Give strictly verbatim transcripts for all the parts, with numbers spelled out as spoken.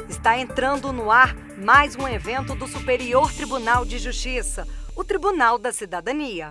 Está entrando no ar mais um evento do Superior Tribunal de Justiça, o Tribunal da Cidadania.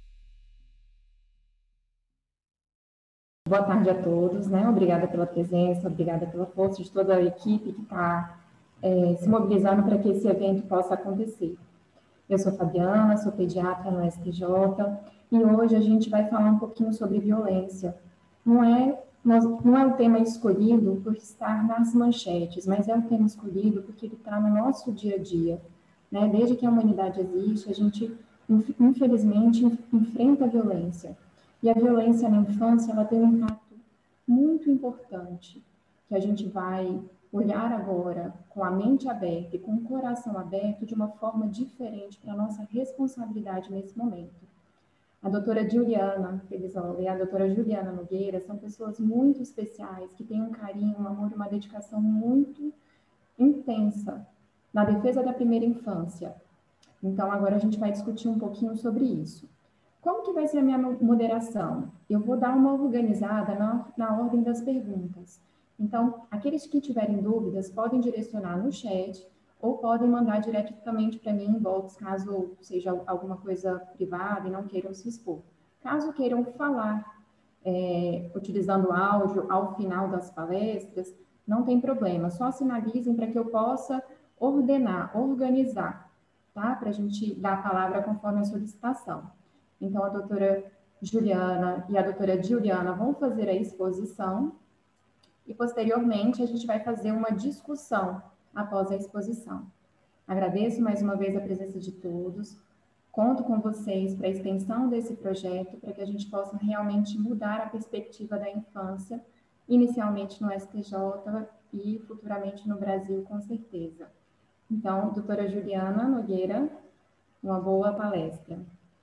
Boa tarde a todos, né? Obrigada pela presença, obrigada pela força de toda a equipe que está é, se mobilizando para que esse evento possa acontecer. Eu sou Fabiana, sou pediatra no S T J e hoje a gente vai falar um pouquinho sobre violência. Não é, não é o tema escolhido por estar nas manchetes, mas é o tema escolhido porque ele está no nosso dia a dia, né? Desde que a humanidade existe, a gente, infelizmente, enfrenta a violência. E a violência na infância, ela tem um impacto muito importante, que a gente vai olhar agora com a mente aberta e com o coração aberto de uma forma diferente para a nossa responsabilidade nesse momento. A doutora Juliana Pelizola e a doutora Juliana Nogueira são pessoas muito especiais, que têm um carinho, um amor e uma dedicação muito intensa na defesa da primeira infância. Então, agora a gente vai discutir um pouquinho sobre isso. Como que vai ser a minha moderação? Eu vou dar uma organizada na, na ordem das perguntas. Então, aqueles que tiverem dúvidas podem direcionar no chat ou podem mandar diretamente para mim em inbox, caso seja alguma coisa privada e não queiram se expor. Caso queiram falar, é, utilizando áudio ao final das palestras, não tem problema, só sinalizem para que eu possa ordenar, organizar, tá? Para a gente dar a palavra conforme a solicitação. Então, a doutora Juliana e a doutora Juliana vão fazer a exposição e, posteriormente, a gente vai fazer uma discussão após a exposição. Agradeço mais uma vez a presença de todos. Conto com vocês para a extensão desse projeto, para que a gente possa realmente mudar a perspectiva da infância, inicialmente no S T J e futuramente no Brasil, com certeza. Então, doutora Juliana Nogueira, uma boa palestra.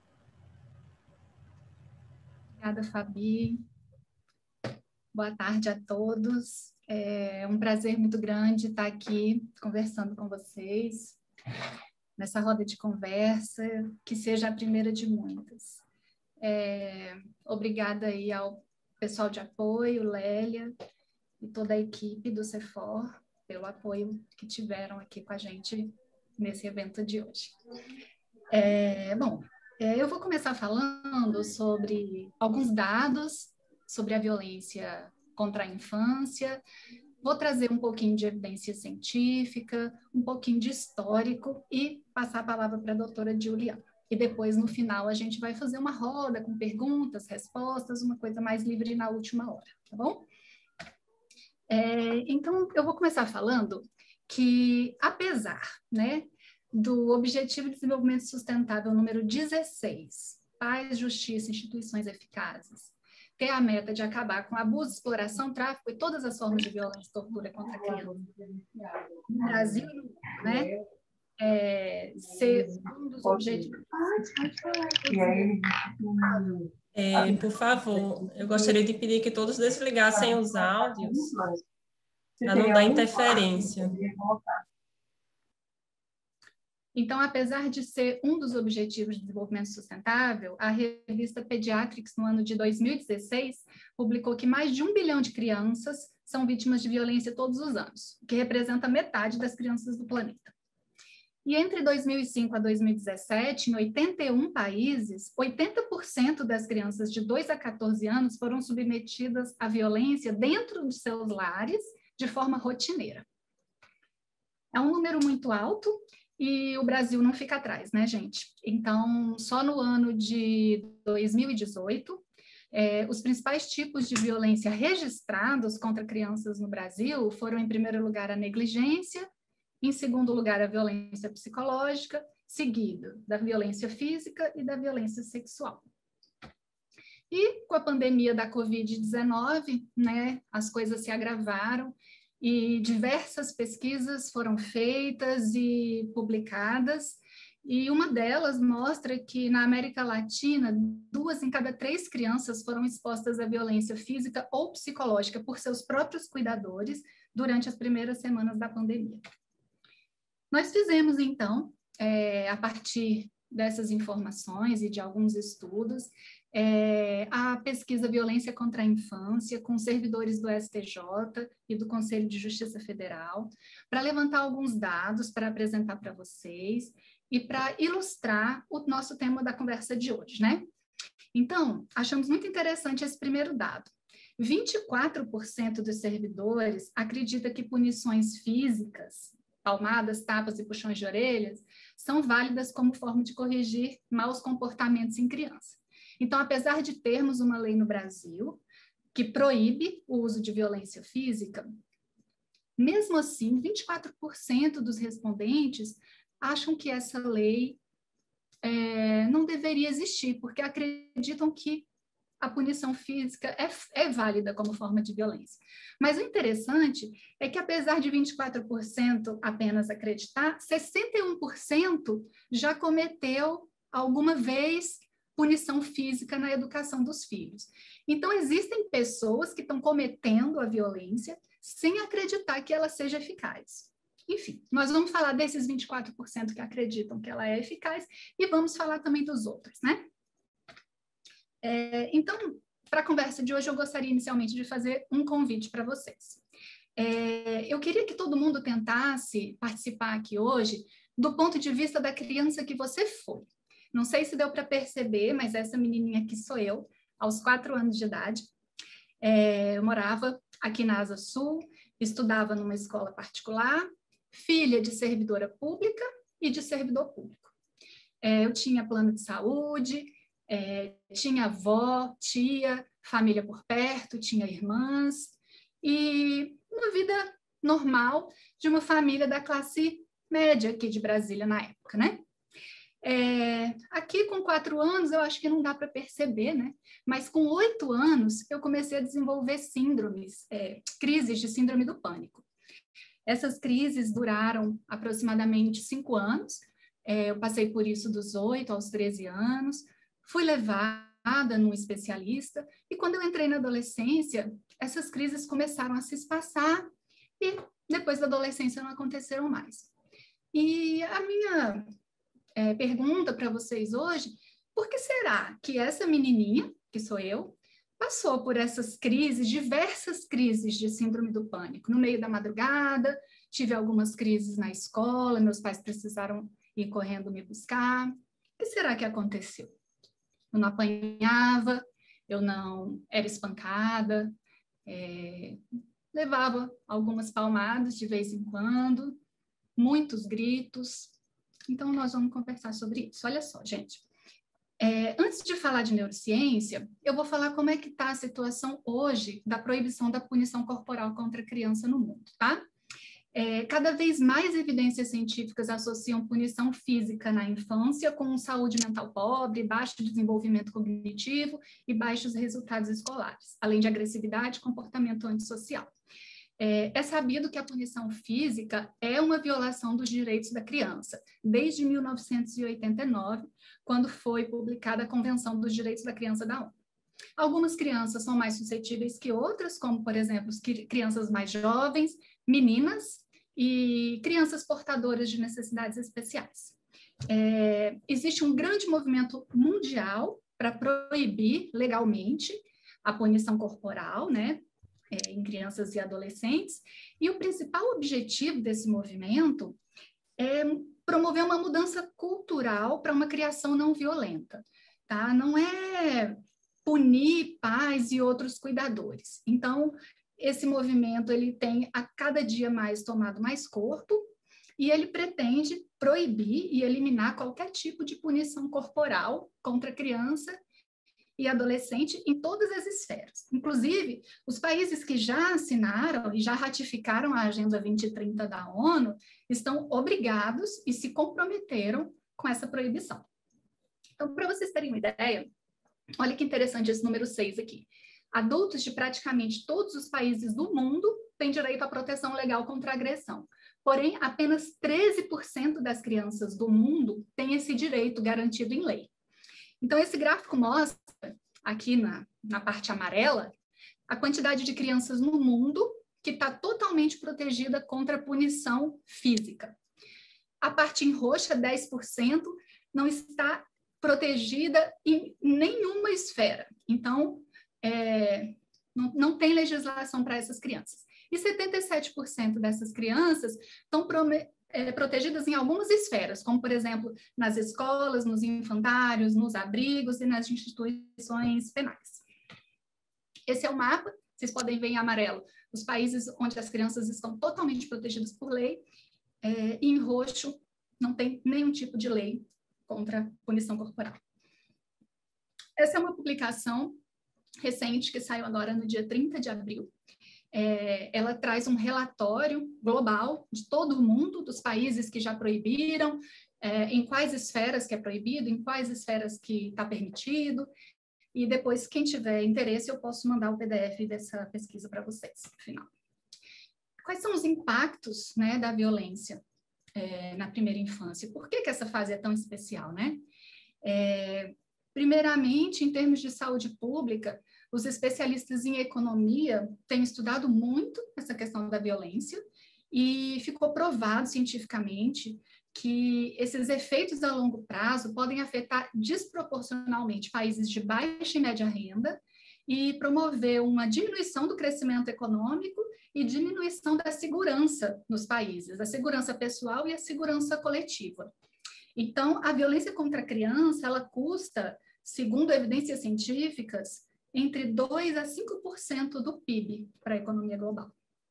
Obrigada, Fabi. Boa tarde a todos. É um prazer muito grande estar aqui conversando com vocês, nessa roda de conversa, que seja a primeira de muitas. É, obrigada aí ao pessoal de apoio, Lélia, e toda a equipe do CEFOR, pelo apoio que tiveram aqui com a gente nesse evento de hoje. É, bom, é, eu vou começar falando sobre alguns dados sobre a violência contra a infância, vou trazer um pouquinho de evidência científica, um pouquinho de histórico e passar a palavra para a doutora Juliana. E depois, no final, a gente vai fazer uma roda com perguntas, respostas, uma coisa mais livre na última hora, tá bom? É, então, eu vou começar falando que, apesar, né, do Objetivo de Desenvolvimento Sustentável número dezesseis, paz, justiça, instituições eficazes, ter a meta de acabar com abuso, exploração, tráfico e todas as formas de violência e tortura contra a criança. No Brasil, né, é, ser um dos objetivos... É, por favor, eu gostaria de pedir que todos desligassem os áudios para não dar interferência. Então, apesar de ser um dos Objetivos de Desenvolvimento Sustentável, a revista Pediatrics, no ano de dois mil e dezesseis, publicou que mais de um bilhão de crianças são vítimas de violência todos os anos, o que representa metade das crianças do planeta. E entre dois mil e cinco a dois mil e dezessete, em oitenta e um países, oitenta por cento das crianças de dois a quatorze anos foram submetidas à violência dentro de seus lares de forma rotineira. É um número muito alto, e o Brasil não fica atrás, né, gente? Então, só no ano de dois mil e dezoito, eh, os principais tipos de violência registrados contra crianças no Brasil foram, em primeiro lugar, a negligência, em segundo lugar, a violência psicológica, seguido da violência física e da violência sexual. E com a pandemia da covid dezenove, né, as coisas se agravaram, e diversas pesquisas foram feitas e publicadas, e uma delas mostra que na América Latina, duas em cada três crianças foram expostas à violência física ou psicológica por seus próprios cuidadores durante as primeiras semanas da pandemia. Nós fizemos, então, é, a partir dessas informações e de alguns estudos, é, a pesquisa Violência contra a Infância, com servidores do S T J e do Conselho de Justiça Federal, para levantar alguns dados para apresentar para vocês e para ilustrar o nosso tema da conversa de hoje, né? Então, achamos muito interessante esse primeiro dado. vinte e quatro por cento dos servidores acredita que punições físicas, palmadas, tapas e puxões de orelhas, são válidas como forma de corrigir maus comportamentos em criança. Então, apesar de termos uma lei no Brasil que proíbe o uso de violência física, mesmo assim, vinte e quatro por cento dos respondentes acham que essa lei é, não deveria existir, porque acreditam que a punição física é, é válida como forma de violência. Mas o interessante é que, apesar de vinte e quatro por cento apenas acreditar, sessenta e um por cento já cometeu alguma vez punição física na educação dos filhos. Então, existem pessoas que estão cometendo a violência sem acreditar que ela seja eficaz. Enfim, nós vamos falar desses vinte e quatro por cento que acreditam que ela é eficaz e vamos falar também dos outros, né? É, então, para a conversa de hoje, eu gostaria inicialmente de fazer um convite para vocês. É, eu queria que todo mundo tentasse participar aqui hoje do ponto de vista da criança que você foi. Não sei se deu para perceber, mas essa menininha aqui sou eu, aos quatro anos de idade. É, eu morava aqui na Asa Sul, estudava numa escola particular, filha de servidora pública e de servidor público. É, eu tinha plano de saúde, É, tinha avó, tia, família por perto, tinha irmãs, e uma vida normal de uma família da classe média aqui de Brasília na época, né? É, aqui com quatro anos eu acho que não dá para perceber, né? Mas com oito anos eu comecei a desenvolver síndromes, é, crises de síndrome do pânico. Essas crises duraram aproximadamente cinco anos, é, eu passei por isso dos oito aos treze anos. Fui levada num especialista e quando eu entrei na adolescência, essas crises começaram a se espaçar e depois da adolescência não aconteceram mais. E a minha é, pergunta para vocês hoje, por que será que essa menininha, que sou eu, passou por essas crises, diversas crises de síndrome do pânico? No meio da madrugada, tive algumas crises na escola, meus pais precisaram ir correndo me buscar. O que será que aconteceu? Eu não apanhava, eu não era espancada, é, levava algumas palmadas de vez em quando, muitos gritos. Então, nós vamos conversar sobre isso. Olha só, gente. É, antes de falar de neurociência, eu vou falar como é que está a situação hoje da proibição da punição corporal contra a criança no mundo, tá? É, cada vez mais evidências científicas associam punição física na infância com saúde mental pobre, baixo desenvolvimento cognitivo e baixos resultados escolares, além de agressividade e comportamento antissocial. É, é sabido que a punição física é uma violação dos direitos da criança, desde mil novecentos e oitenta e nove, quando foi publicada a Convenção dos Direitos da Criança da ONU. Algumas crianças são mais suscetíveis que outras, como, por exemplo, crianças mais jovens, meninas, e crianças portadoras de necessidades especiais. É, existe um grande movimento mundial para proibir legalmente a punição corporal, né, é, em crianças e adolescentes, e o principal objetivo desse movimento é promover uma mudança cultural para uma criação não violenta, tá? Não é punir pais e outros cuidadores. Então, esse movimento ele tem a cada dia mais tomado mais corpo e ele pretende proibir e eliminar qualquer tipo de punição corporal contra criança e adolescente em todas as esferas. Inclusive, os países que já assinaram e já ratificaram a Agenda vinte trinta da ONU estão obrigados e se comprometeram com essa proibição. Então, para vocês terem uma ideia, olha que interessante esse número seis aqui. Adultos de praticamente todos os países do mundo têm direito à proteção legal contra a agressão. Porém, apenas treze por cento das crianças do mundo têm esse direito garantido em lei. Então, esse gráfico mostra, aqui na, na parte amarela, a quantidade de crianças no mundo que está totalmente protegida contra a punição física. A parte em roxa, dez por cento, não está protegida em nenhuma esfera. Então, é, não, não tem legislação para essas crianças. E setenta e sete por cento dessas crianças estão é, protegidas em algumas esferas, como, por exemplo, nas escolas, nos infantários, nos abrigos e nas instituições penais. Esse é o mapa, vocês podem ver em amarelo os países onde as crianças estão totalmente protegidas por lei, é, e em roxo não tem nenhum tipo de lei contra punição corporal. Essa é uma publicação recente que saiu agora no dia trinta de abril. É, ela traz um relatório global de todo o mundo, dos países que já proibiram, é, em quais esferas que é proibido, em quais esferas que está permitido, e depois, quem tiver interesse, eu posso mandar o P D F dessa pesquisa para vocês, no final. Quais são os impactos, né, da violência é, na primeira infância? Por que que essa fase é tão especial, né? É, primeiramente, em termos de saúde pública, os especialistas em economia têm estudado muito essa questão da violência e ficou provado cientificamente que esses efeitos a longo prazo podem afetar desproporcionalmente países de baixa e média renda e promover uma diminuição do crescimento econômico e diminuição da segurança nos países, a segurança pessoal e a segurança coletiva. Então, a violência contra a criança, ela custa, segundo evidências científicas, entre dois a cinco por cento do P I B para a economia global.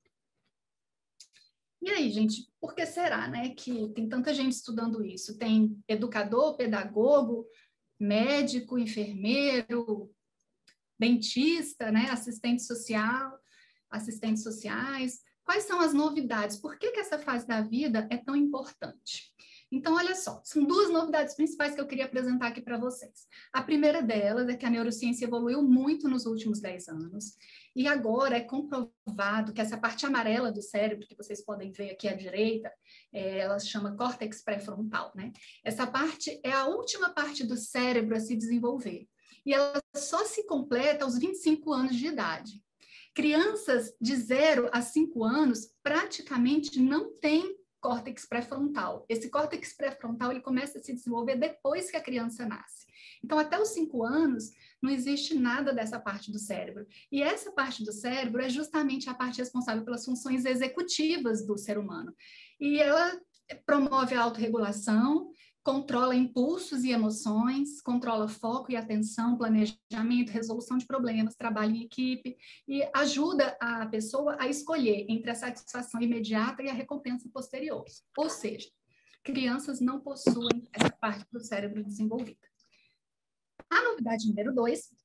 E aí, gente, por que será, né, que tem tanta gente estudando isso? Tem educador, pedagogo, médico, enfermeiro, dentista, né, assistente social, assistentes sociais. Quais são as novidades? Por que que essa fase da vida é tão importante? Então, olha só, são duas novidades principais que eu queria apresentar aqui para vocês. A primeira delas é que a neurociência evoluiu muito nos últimos dez anos, e agora é comprovado que essa parte amarela do cérebro, que vocês podem ver aqui à direita, é, ela se chama córtex pré-frontal, né? Essa parte é a última parte do cérebro a se desenvolver, e ela só se completa aos vinte e cinco anos de idade. Crianças de zero a cinco anos praticamente não têm córtex pré-frontal. Esse córtex pré-frontal ele começa a se desenvolver depois que a criança nasce. Então, até os cinco anos, não existe nada dessa parte do cérebro. E essa parte do cérebro é justamente a parte responsável pelas funções executivas do ser humano. E ela promove a autorregulação, controla impulsos e emoções, controla foco e atenção, planejamento, resolução de problemas, trabalho em equipe e ajuda a pessoa a escolher entre a satisfação imediata e a recompensa posterior. Ou seja, crianças não possuem essa parte do cérebro desenvolvida. A novidade número dois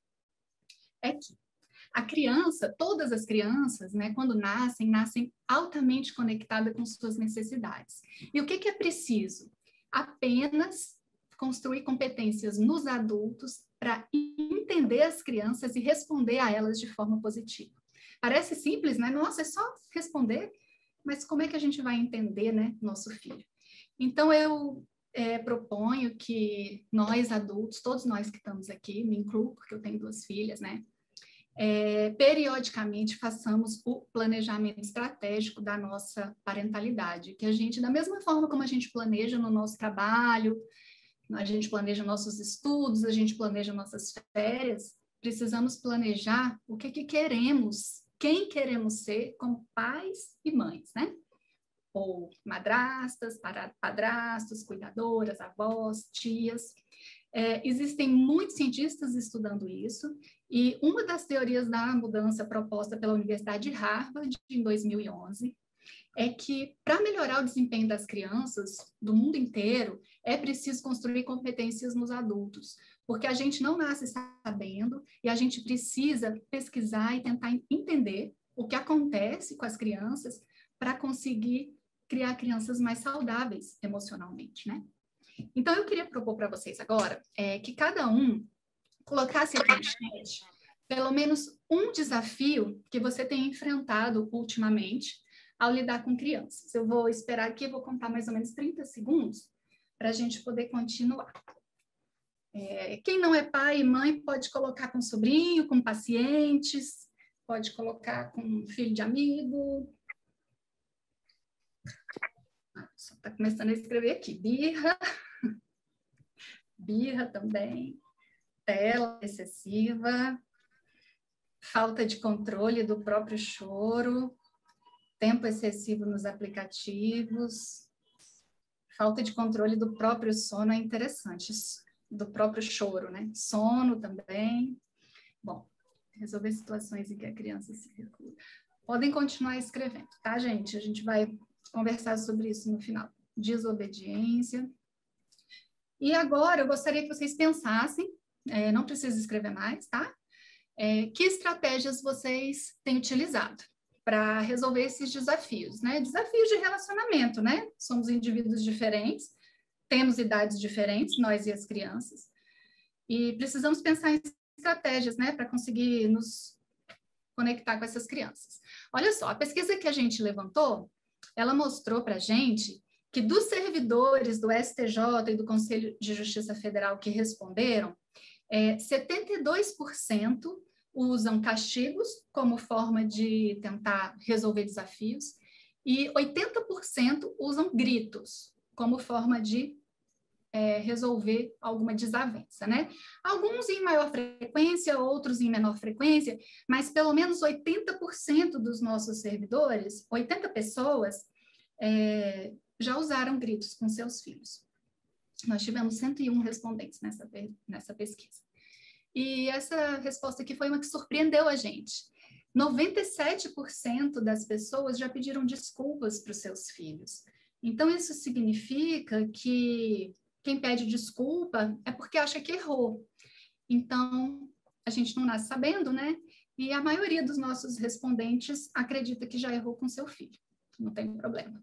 é que a criança, todas as crianças, né, quando nascem, nascem altamente conectadas com suas necessidades. E o que que é preciso? Apenas construir competências nos adultos para entender as crianças e responder a elas de forma positiva. Parece simples, né? Nossa, é só responder, mas como é que a gente vai entender, né, nosso filho? Então, eu é, proponho que nós adultos, todos nós que estamos aqui, me incluo, porque eu tenho duas filhas, né? É, periodicamente façamos o planejamento estratégico da nossa parentalidade, que a gente, da mesma forma como a gente planeja no nosso trabalho, a gente planeja nossos estudos, a gente planeja nossas férias, precisamos planejar o que, que queremos, quem queremos ser como pais e mães, né? Ou madrastas, padrastos, cuidadoras, avós, tias. É, existem muitos cientistas estudando isso, e uma das teorias da mudança proposta pela Universidade de Harvard em dois mil e onze é que, para melhorar o desempenho das crianças do mundo inteiro, é preciso construir competências nos adultos, porque a gente não nasce sabendo e a gente precisa pesquisar e tentar entender o que acontece com as crianças para conseguir criar crianças mais saudáveis emocionalmente, né? Então, eu queria propor para vocês agora é, que cada um colocasse aqui no chat pelo menos um desafio que você tem enfrentado ultimamente ao lidar com crianças. Eu vou esperar aqui, vou contar mais ou menos trinta segundos para a gente poder continuar. É, quem não é pai e mãe pode colocar com sobrinho, com pacientes, pode colocar com filho de amigo. Só está começando a escrever aqui, birra. birra também, tela excessiva, falta de controle do próprio choro, tempo excessivo nos aplicativos, falta de controle do próprio sono é interessante, do próprio choro, né? Sono também. Bom, resolver situações em que a criança se recua. Podem continuar escrevendo, tá, gente? A gente vai conversar sobre isso no final. Desobediência. E agora eu gostaria que vocês pensassem, é, não precisa escrever mais, tá? É, que estratégias vocês têm utilizado para resolver esses desafios, né? Desafios de relacionamento, né? Somos indivíduos diferentes, temos idades diferentes, nós e as crianças, e precisamos pensar em estratégias, né, para conseguir nos conectar com essas crianças. Olha só, a pesquisa que a gente levantou, ela mostrou para a gente que dos servidores do S T J e do Conselho de Justiça Federal que responderam, é, setenta e dois por cento usam castigos como forma de tentar resolver desafios e oitenta por cento usam gritos como forma de é, resolver alguma desavença, né? Alguns em maior frequência, outros em menor frequência, mas pelo menos oitenta por cento dos nossos servidores, oitenta pessoas, é, já usaram gritos com seus filhos. Nós tivemos cento e um respondentes nessa, nessa pesquisa. E essa resposta aqui foi uma que surpreendeu a gente. noventa e sete por cento das pessoas já pediram desculpas para os seus filhos. Então, isso significa que quem pede desculpa é porque acha que errou. Então, a gente não nasce sabendo, né? E a maioria dos nossos respondentes acredita que já errou com seu filho. Não tem problema.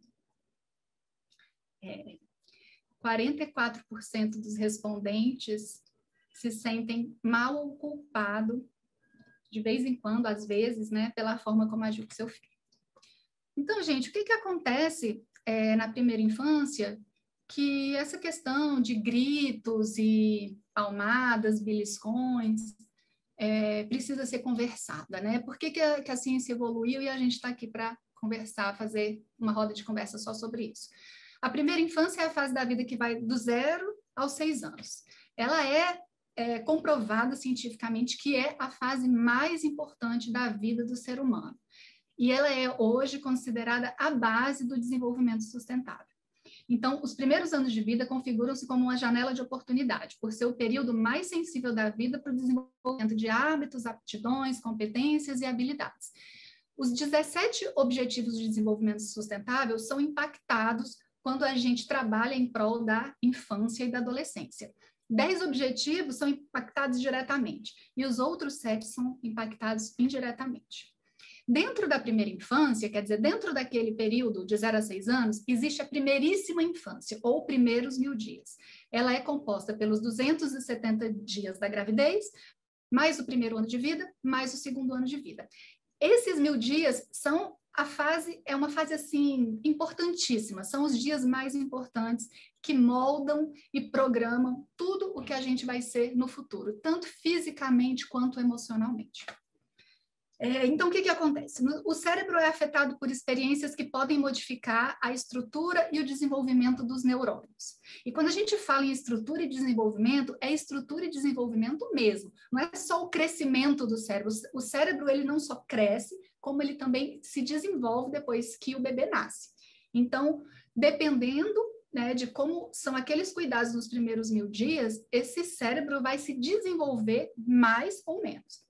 É, quarenta e quatro por cento dos respondentes se sentem mal ou culpado, de vez em quando, às vezes, né, pela forma como agiu com seu filho. Então, gente, o que que acontece é, na primeira infância? Que essa questão de gritos e palmadas, beliscões, é, precisa ser conversada, né? Por que que a, que a ciência evoluiu e a gente está aqui para conversar, fazer uma roda de conversa só sobre isso? A primeira infância é a fase da vida que vai do zero aos seis anos. Ela é, é comprovada cientificamente que é a fase mais importante da vida do ser humano. E ela é hoje considerada a base do desenvolvimento sustentável. Então, os primeiros anos de vida configuram-se como uma janela de oportunidade, por ser o período mais sensível da vida para o desenvolvimento de hábitos, aptidões, competências e habilidades. Os dezessete Objetivos de Desenvolvimento Sustentável são impactados quando a gente trabalha em prol da infância e da adolescência. Dez objetivos são impactados diretamente e os outros sete são impactados indiretamente. Dentro da primeira infância, quer dizer, dentro daquele período de zero a seis anos, existe a primeiríssima infância, ou primeiros mil dias. Ela é composta pelos duzentos e setenta dias da gravidez, mais o primeiro ano de vida, mais o segundo ano de vida. Esses mil dias são a fase, é uma fase, assim, importantíssima, são os dias mais importantes que moldam e programam tudo o que a gente vai ser no futuro, tanto fisicamente quanto emocionalmente. É, então, o que que acontece? O cérebro é afetado por experiências que podem modificar a estrutura e o desenvolvimento dos neurônios. E quando a gente fala em estrutura e desenvolvimento, é estrutura e desenvolvimento mesmo. Não é só o crescimento do cérebro. O cérebro, ele não só cresce, como ele também se desenvolve depois que o bebê nasce. Então, dependendo, né, de como são aqueles cuidados nos primeiros mil dias, esse cérebro vai se desenvolver mais ou menos.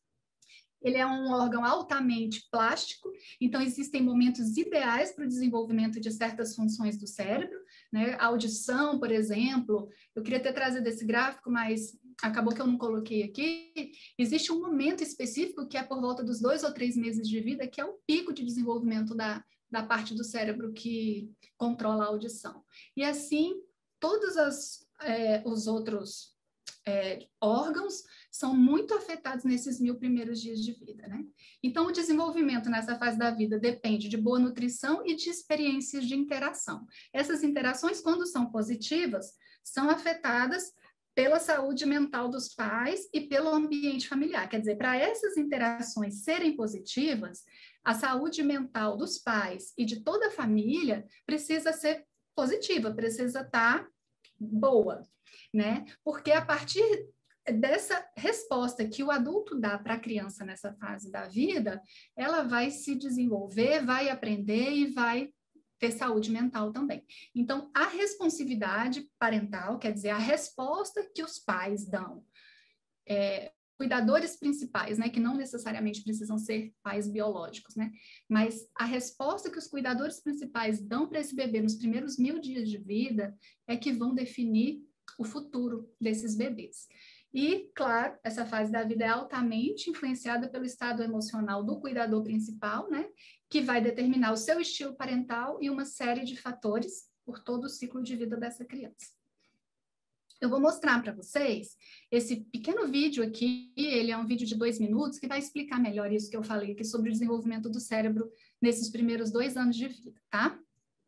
Ele é um órgão altamente plástico, então existem momentos ideais para o desenvolvimento de certas funções do cérebro, né? A audição, por exemplo, eu queria ter trazido esse gráfico, mas acabou que eu não coloquei aqui. Existe um momento específico que é por volta dos dois ou três meses de vida, que é o pico de desenvolvimento da, da parte do cérebro que controla a audição. E assim, todos as, é, os outros é, órgãos são muito afetados nesses mil primeiros dias de vida, né? Então, o desenvolvimento nessa fase da vida depende de boa nutrição e de experiências de interação. Essas interações, quando são positivas, são afetadas pela saúde mental dos pais e pelo ambiente familiar. Quer dizer, para essas interações serem positivas, a saúde mental dos pais e de toda a família precisa ser positiva, precisa estar boa, né? Porque a partir dessa resposta que o adulto dá para a criança nessa fase da vida, ela vai se desenvolver, vai aprender e vai ter saúde mental também. Então, a responsividade parental, quer dizer, a resposta que os pais dão, é, cuidadores principais, né, que não necessariamente precisam ser pais biológicos, né, mas a resposta que os cuidadores principais dão para esse bebê nos primeiros mil dias de vida é que vão definir o futuro desses bebês. E, claro, essa fase da vida é altamente influenciada pelo estado emocional do cuidador principal, né, que vai determinar o seu estilo parental e uma série de fatores por todo o ciclo de vida dessa criança. Eu vou mostrar para vocês esse pequeno vídeo aqui, ele é um vídeo de dois minutos, que vai explicar melhor isso que eu falei aqui sobre o desenvolvimento do cérebro nesses primeiros dois anos de vida, tá?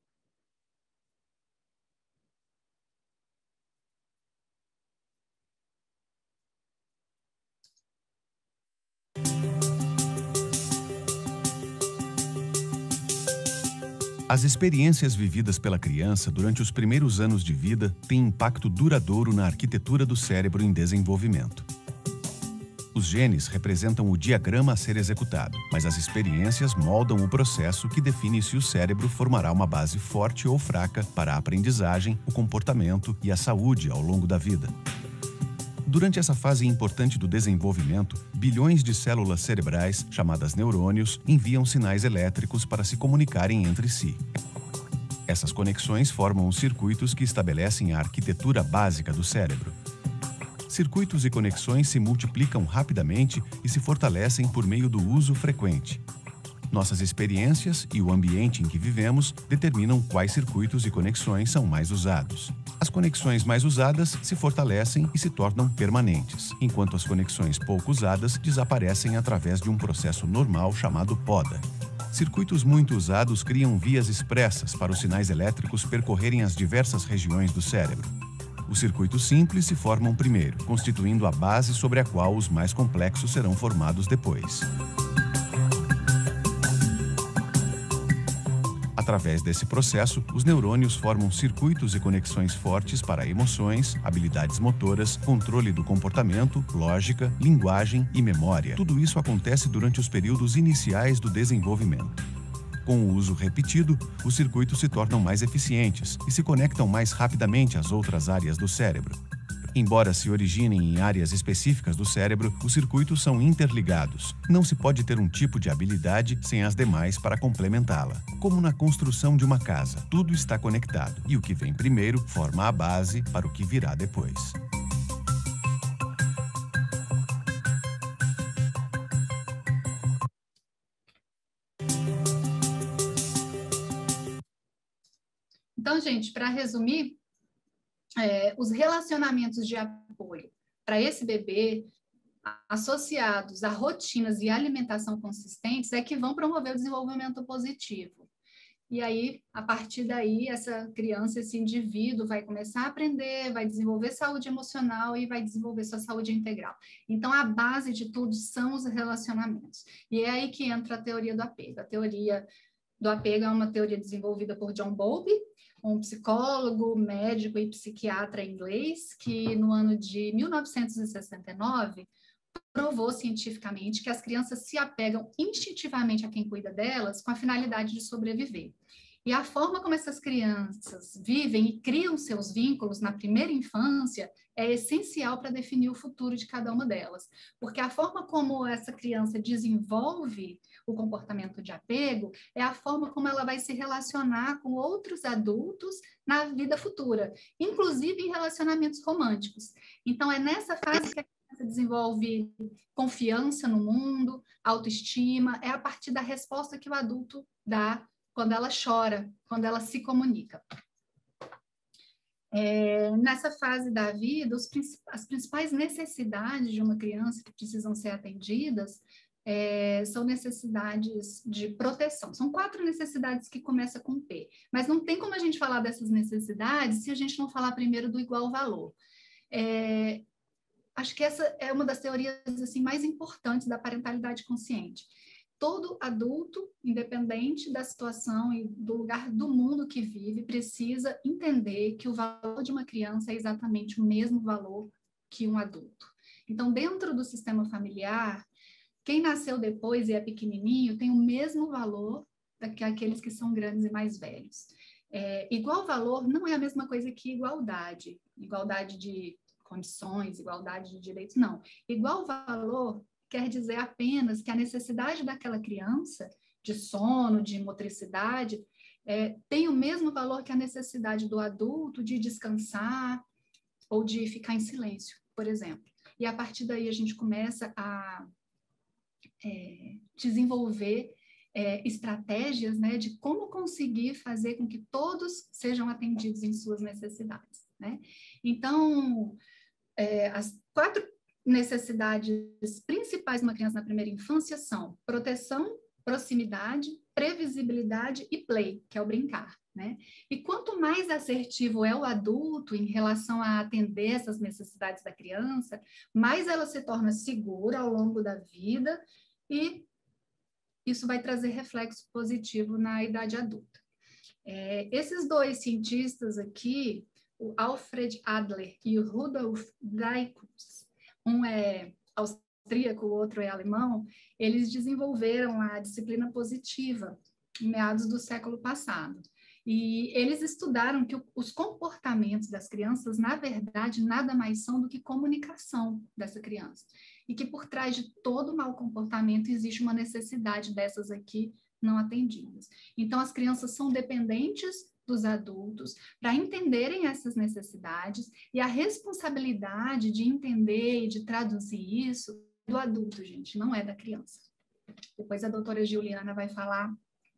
As experiências vividas pela criança durante os primeiros anos de vida têm impacto duradouro na arquitetura do cérebro em desenvolvimento. Os genes representam o diagrama a ser executado, mas as experiências moldam o processo que define se o cérebro formará uma base forte ou fraca para a aprendizagem, o comportamento e a saúde ao longo da vida. Durante essa fase importante do desenvolvimento, bilhões de células cerebrais, chamadas neurônios, enviam sinais elétricos para se comunicarem entre si. Essas conexões formam os circuitos que estabelecem a arquitetura básica do cérebro. Circuitos e conexões se multiplicam rapidamente e se fortalecem por meio do uso frequente. Nossas experiências e o ambiente em que vivemos determinam quais circuitos e conexões são mais usados. As conexões mais usadas se fortalecem e se tornam permanentes, enquanto as conexões pouco usadas desaparecem através de um processo normal chamado poda. Circuitos muito usados criam vias expressas para os sinais elétricos percorrerem as diversas regiões do cérebro. Os circuitos simples se formam primeiro, constituindo a base sobre a qual os mais complexos serão formados depois. Através desse processo, os neurônios formam circuitos e conexões fortes para emoções, habilidades motoras, controle do comportamento, lógica, linguagem e memória. Tudo isso acontece durante os períodos iniciais do desenvolvimento. Com o uso repetido, os circuitos se tornam mais eficientes e se conectam mais rapidamente às outras áreas do cérebro. Embora se originem em áreas específicas do cérebro, os circuitos são interligados. Não se pode ter um tipo de habilidade sem as demais para complementá-la. Como na construção de uma casa, tudo está conectado, e o que vem primeiro forma a base para o que virá depois. Então, gente, para resumir, É, os relacionamentos de apoio para esse bebê, associados a rotinas e alimentação consistentes, é que vão promover o desenvolvimento positivo. E aí, a partir daí, essa criança, esse indivíduo vai começar a aprender, vai desenvolver saúde emocional e vai desenvolver sua saúde integral. Então, a base de tudo são os relacionamentos. E é aí que entra a teoria do apego. A teoria do apego é uma teoria desenvolvida por John Bowlby, um psicólogo, médico e psiquiatra inglês, que no ano de mil novecentos e sessenta e nove provou cientificamente que as crianças se apegam instintivamente a quem cuida delas com a finalidade de sobreviver. E a forma como essas crianças vivem e criam seus vínculos na primeira infância é essencial para definir o futuro de cada uma delas. Porque a forma como essa criança desenvolve o comportamento de apego é a forma como ela vai se relacionar com outros adultos na vida futura, inclusive em relacionamentos românticos. Então, é nessa fase que a criança desenvolve confiança no mundo, autoestima, é a partir da resposta que o adulto dá quando ela chora, quando ela se comunica. É, nessa fase da vida, os, as principais necessidades de uma criança que precisam ser atendidas é, são necessidades de proteção. São quatro necessidades que começam com P, mas não tem como a gente falar dessas necessidades se a gente não falar primeiro do igual valor. É, acho que essa é uma das teorias assim, mais importantes da parentalidade consciente. todo adulto, independente da situação e do lugar do mundo que vive, precisa entender que o valor de uma criança é exatamente o mesmo valor que um adulto. Então, dentro do sistema familiar, quem nasceu depois e é pequenininho tem o mesmo valor que aqueles que são grandes e mais velhos. É, igual valor não é a mesma coisa que igualdade. Igualdade de condições, igualdade de direitos, não. Igual valor quer dizer apenas que a necessidade daquela criança, de sono, de motricidade, é, tem o mesmo valor que a necessidade do adulto de descansar ou de ficar em silêncio, por exemplo. E a partir daí a gente começa a é, desenvolver é, estratégias, né, de como conseguir fazer com que todos sejam atendidos em suas necessidades, né? Então, é, as quatro necessidades principais de uma criança na primeira infância são proteção, proximidade, previsibilidade e play, que é o brincar, né? E quanto mais assertivo é o adulto em relação a atender essas necessidades da criança, mais ela se torna segura ao longo da vida e isso vai trazer reflexo positivo na idade adulta. É, esses dois cientistas aqui, o Alfred Adler e o Rudolf Dreikurs, um é austríaco, o outro é alemão, eles desenvolveram a disciplina positiva em meados do século passado. E eles estudaram que os comportamentos das crianças, na verdade, nada mais são do que comunicação dessa criança. E que por trás de todo mau comportamento existe uma necessidade dessas aqui não atendidas. Então, as crianças são dependentes dos adultos para entenderem essas necessidades e a responsabilidade de entender e de traduzir isso do adulto, gente, não é da criança. Depois a doutora Juliana vai falar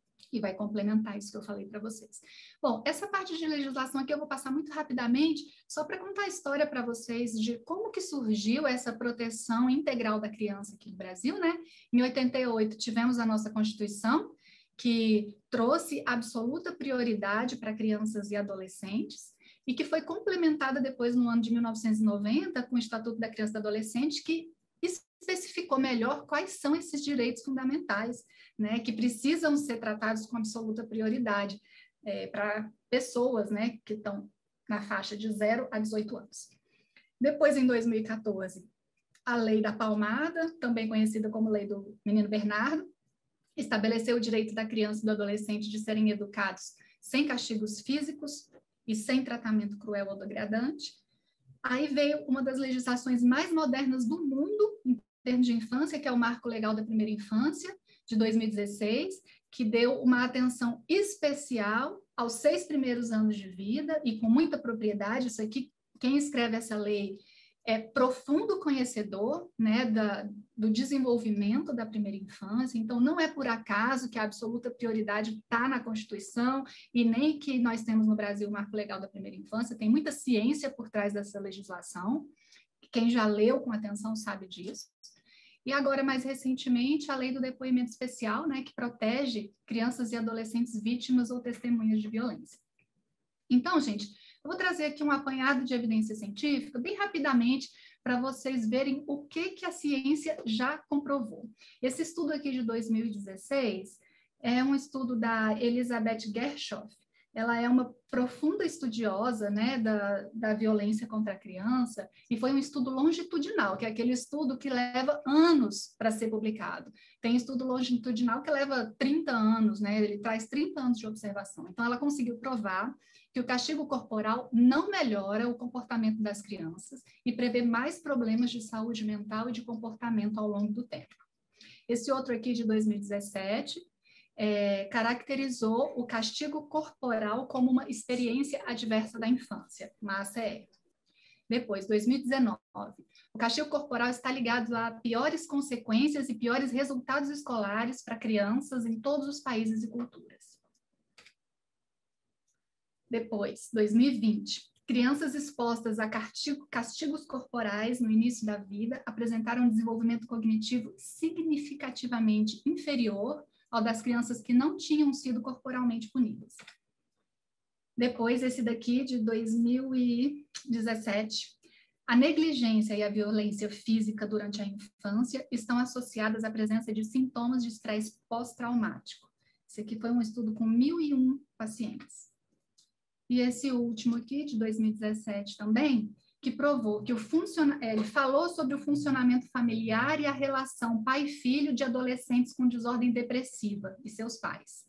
e vai complementar isso que eu falei para vocês. Bom, essa parte de legislação aqui eu vou passar muito rapidamente, só para contar a história para vocês de como que surgiu essa proteção integral da criança aqui no Brasil, né? Em oitenta e oito tivemos a nossa Constituição, que trouxe absoluta prioridade para crianças e adolescentes e que foi complementada depois no ano de mil novecentos e noventa com o Estatuto da Criança e do Adolescente, que especificou melhor quais são esses direitos fundamentais, né, que precisam ser tratados com absoluta prioridade é, para pessoas, né, que estão na faixa de zero a dezoito anos. Depois, em dois mil e quatorze, a Lei da Palmada, também conhecida como Lei do Menino Bernardo, estabeleceu o direito da criança e do adolescente de serem educados sem castigos físicos e sem tratamento cruel ou degradante. Aí veio uma das legislações mais modernas do mundo em termos de infância, que é o Marco Legal da Primeira Infância, de dois mil e dezesseis, que deu uma atenção especial aos seis primeiros anos de vida e com muita propriedade. Isso aqui, quem escreve essa lei é profundo conhecedor, né, da, do desenvolvimento da primeira infância, então não é por acaso que a absoluta prioridade está na Constituição e nem que nós temos no Brasil o Marco Legal da Primeira Infância, tem muita ciência por trás dessa legislação, quem já leu com atenção sabe disso. E agora, mais recentemente, a Lei do Depoimento Especial, né, que protege crianças e adolescentes vítimas ou testemunhas de violência. Então, gente, eu vou trazer aqui um apanhado de evidência científica, bem rapidamente, para vocês verem o que, que a ciência já comprovou. Esse estudo aqui de dois mil e dezesseis é um estudo da Elizabeth Gershoff. Ela é uma profunda estudiosa, né, da, da violência contra a criança, e foi um estudo longitudinal, que é aquele estudo que leva anos para ser publicado. Tem estudo longitudinal que leva trinta anos, né, ele traz trinta anos de observação. Então, ela conseguiu provar que o castigo corporal não melhora o comportamento das crianças e prevê mais problemas de saúde mental e de comportamento ao longo do tempo. Esse outro aqui, de dois mil e dezessete, é, caracterizou o castigo corporal como uma experiência adversa da infância, uma A C E. Depois, dois mil e dezenove, o castigo corporal está ligado a piores consequências e piores resultados escolares para crianças em todos os países e culturas. Depois, dois mil e vinte, crianças expostas a castigo, castigos corporais no início da vida apresentaram um desenvolvimento cognitivo significativamente inferior ao das crianças que não tinham sido corporalmente punidas. Depois, esse daqui, de dois mil e dezessete, A negligência e a violência física durante a infância estão associadas à presença de sintomas de estresse pós-traumático. Esse aqui foi um estudo com mil e um pacientes. E esse último aqui, de dois mil e dezessete também, que provou que o funciona... ele falou sobre o funcionamento familiar e a relação pai-filho de adolescentes com desordem depressiva e seus pais.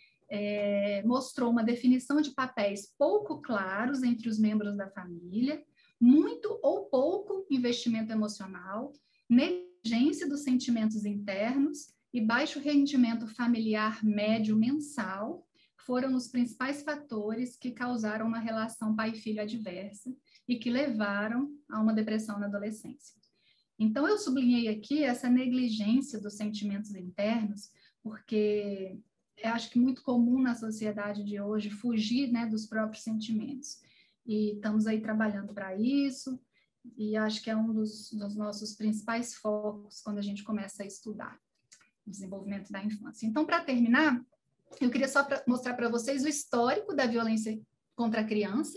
É, mostrou uma definição de papéis pouco claros entre os membros da família, muito ou pouco investimento emocional, negligência dos sentimentos internos e baixo rendimento familiar médio mensal foram os principais fatores que causaram uma relação pai-filho adversa e que levaram a uma depressão na adolescência. Então, eu sublinhei aqui essa negligência dos sentimentos internos, porque eu acho que é muito comum na sociedade de hoje fugir, né, dos próprios sentimentos. E estamos aí trabalhando para isso, e acho que é um dos, dos nossos principais focos quando a gente começa a estudar o desenvolvimento da infância. Então, para terminar, eu queria só pra mostrar para vocês o histórico da violência contra a criança.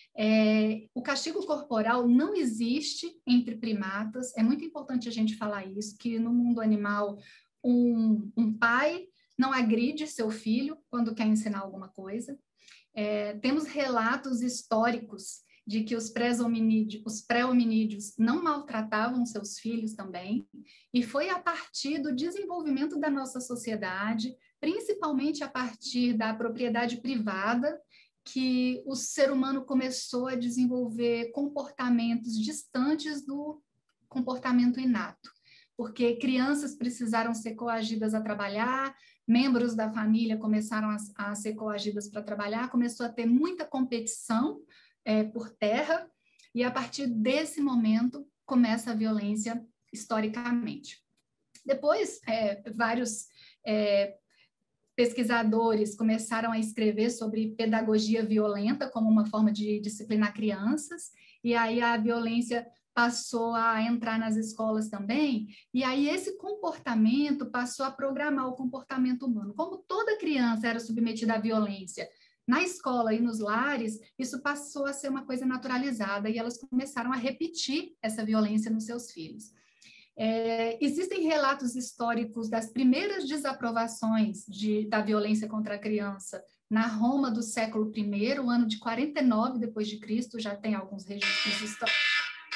É, o castigo corporal não existe entre primatas, é muito importante a gente falar isso, que no mundo animal um, um pai não agride seu filho quando quer ensinar alguma coisa. É, temos relatos históricos de que os pré-hominídeos, os pré-hominídeos não maltratavam seus filhos também, e foi a partir do desenvolvimento da nossa sociedade, principalmente a partir da propriedade privada, que o ser humano começou a desenvolver comportamentos distantes do comportamento inato, porque crianças precisaram ser coagidas a trabalhar, membros da família começaram a, a ser coagidas para trabalhar, começou a ter muita competição é, por terra, e a partir desse momento começa a violência historicamente. Depois, é, vários é, pesquisadores começaram a escrever sobre pedagogia violenta como uma forma de disciplinar crianças, e aí a violência passou a entrar nas escolas também, e aí esse comportamento passou a programar o comportamento humano. Como toda criança era submetida à violência na escola e nos lares, isso passou a ser uma coisa naturalizada, e elas começaram a repetir essa violência nos seus filhos. É, existem relatos históricos das primeiras desaprovações de, da violência contra a criança na Roma do século primeiro, ano de quarenta e nove depois de Cristo, já tem alguns registros históricos.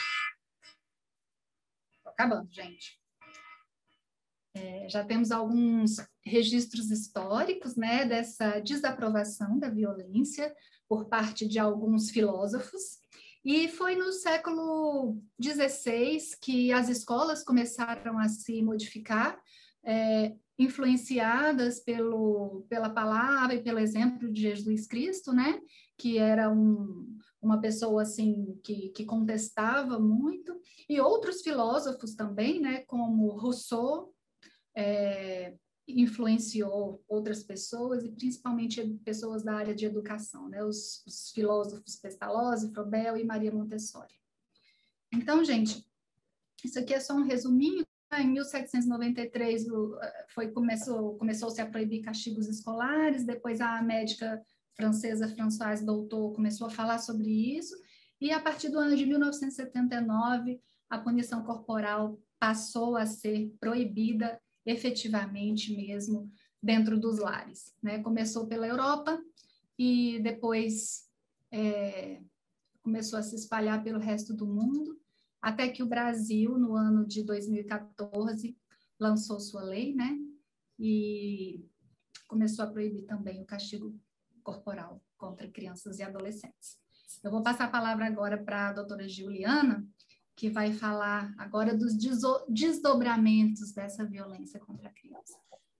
Acabando, gente. É, já temos alguns registros históricos, né, dessa desaprovação da violência por parte de alguns filósofos, e foi no século dezesseis que as escolas começaram a se modificar, é, influenciadas pelo, pela palavra e pelo exemplo de Jesus Cristo, né, que era um... uma pessoa assim que, que contestava muito, e outros filósofos também, né, como Rousseau, é, influenciou outras pessoas, e principalmente pessoas da área de educação, né, os, os filósofos Pestalozzi, Froebel e Maria Montessori. Então, gente, isso aqui é só um resuminho. Em mil setecentos e noventa e três foi, começou, começou-se a proibir castigos escolares, depois a médica francesa Françoise Dolto começou a falar sobre isso, e a partir do ano de mil novecentos e setenta e nove, a punição corporal passou a ser proibida efetivamente mesmo dentro dos lares, né? Começou pela Europa e depois é, começou a se espalhar pelo resto do mundo, até que o Brasil, no ano de dois mil e quatorze, lançou sua lei, né? E começou a proibir também o castigo corporal contra crianças e adolescentes. Eu vou passar a palavra agora para a doutora Juliana, que vai falar agora dos desdobramentos dessa violência contra a criança.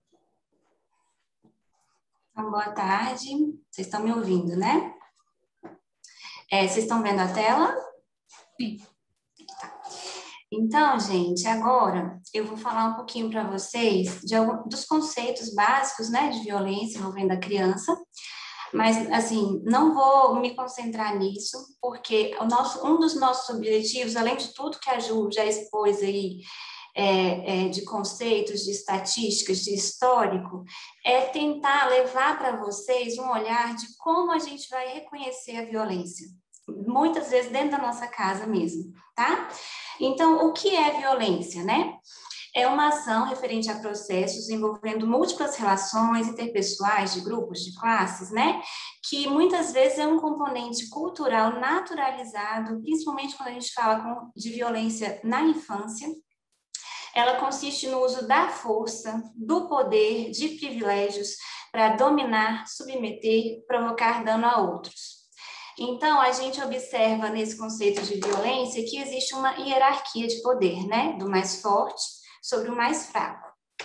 Então, boa tarde. Vocês estão me ouvindo, né? É, vocês estão vendo a tela? Sim. Então, gente, agora eu vou falar um pouquinho para vocês de algum, dos conceitos básicos, né, de violência envolvendo a criança, mas, assim, não vou me concentrar nisso, porque o nosso, um dos nossos objetivos, além de tudo que a Ju já expôs aí, é, é, de conceitos, de estatísticas, de histórico, é tentar levar para vocês um olhar de como a gente vai reconhecer a violência. muitas vezes dentro da nossa casa mesmo, tá? Então, o que é violência, né? É uma ação referente a processos envolvendo múltiplas relações interpessoais de grupos, de classes, né? Que muitas vezes é um componente cultural naturalizado, principalmente quando a gente fala com, de violência na infância. Ela consiste no uso da força, do poder, de privilégios para dominar, submeter, provocar dano a outros. Então, a gente observa nesse conceito de violência que existe uma hierarquia de poder, né? Do mais forte sobre o mais fraco.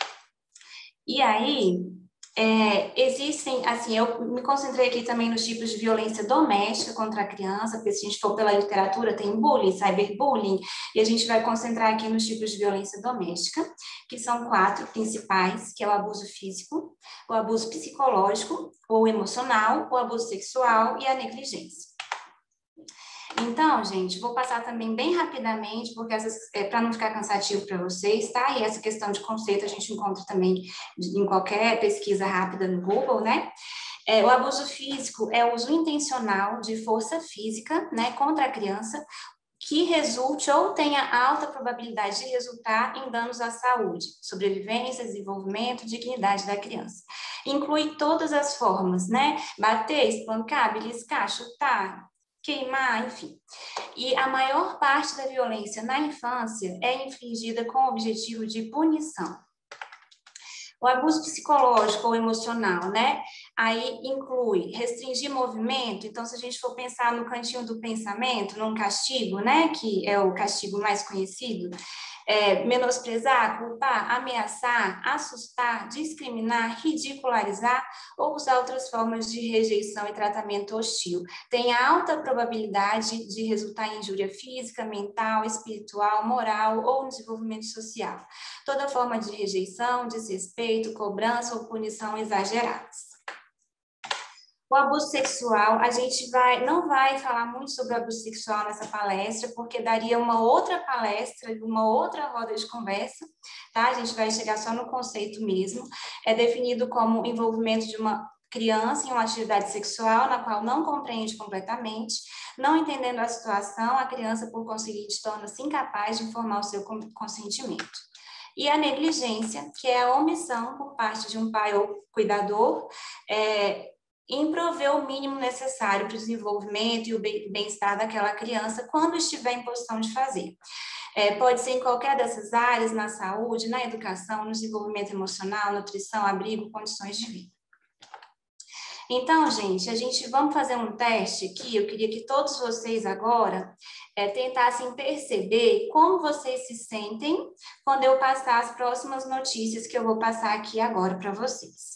E aí, é, existem, assim, eu me concentrei aqui também nos tipos de violência doméstica contra a criança, porque se a gente for pela literatura, tem bullying, cyberbullying, e a gente vai concentrar aqui nos tipos de violência doméstica, que são quatro principais, que é o abuso físico, o abuso psicológico, ou emocional, o abuso sexual e a negligência. Então, gente, vou passar também bem rapidamente, porque é, para não ficar cansativo para vocês, tá? E essa questão de conceito a gente encontra também em qualquer pesquisa rápida no Google, né? É, o abuso físico é o uso intencional de força física, né, contra a criança, que resulte ou tenha alta probabilidade de resultar em danos à saúde, sobrevivência, desenvolvimento, dignidade da criança. Inclui todas as formas, né? Bater, espancar, beliscar, chutar, queimar, enfim. E a maior parte da violência na infância é infligida com o objetivo de punição. O abuso psicológico ou emocional, né? Aí inclui restringir movimento. Então, se a gente for pensar no cantinho do pensamento, num castigo, né? Que é o castigo mais conhecido, é, menosprezar, culpar, ameaçar, assustar, discriminar, ridicularizar ou usar outras formas de rejeição e tratamento hostil. Tem alta probabilidade de resultar em injúria física, mental, espiritual, moral ou no desenvolvimento social. Toda forma de rejeição, desrespeito, cobrança ou punição exageradas. O abuso sexual, a gente vai, não vai falar muito sobre o abuso sexual nessa palestra, porque daria uma outra palestra, uma outra roda de conversa, tá? A gente vai chegar só no conceito mesmo. É definido como envolvimento de uma criança em uma atividade sexual na qual não compreende completamente, não entendendo a situação, a criança, por conseguinte, torna-se incapaz de informar o seu consentimento. E a negligência, que é a omissão por parte de um pai ou cuidador, é, em prover o mínimo necessário para o desenvolvimento e o bem-estar daquela criança quando estiver em posição de fazer. É, pode ser em qualquer dessas áreas, na saúde, na educação, no desenvolvimento emocional, nutrição, abrigo, condições de vida. Então, gente, a gente vamos fazer um teste aqui. Eu queria que todos vocês agora é, tentassem perceber como vocês se sentem quando eu passar as próximas notícias que eu vou passar aqui agora para vocês.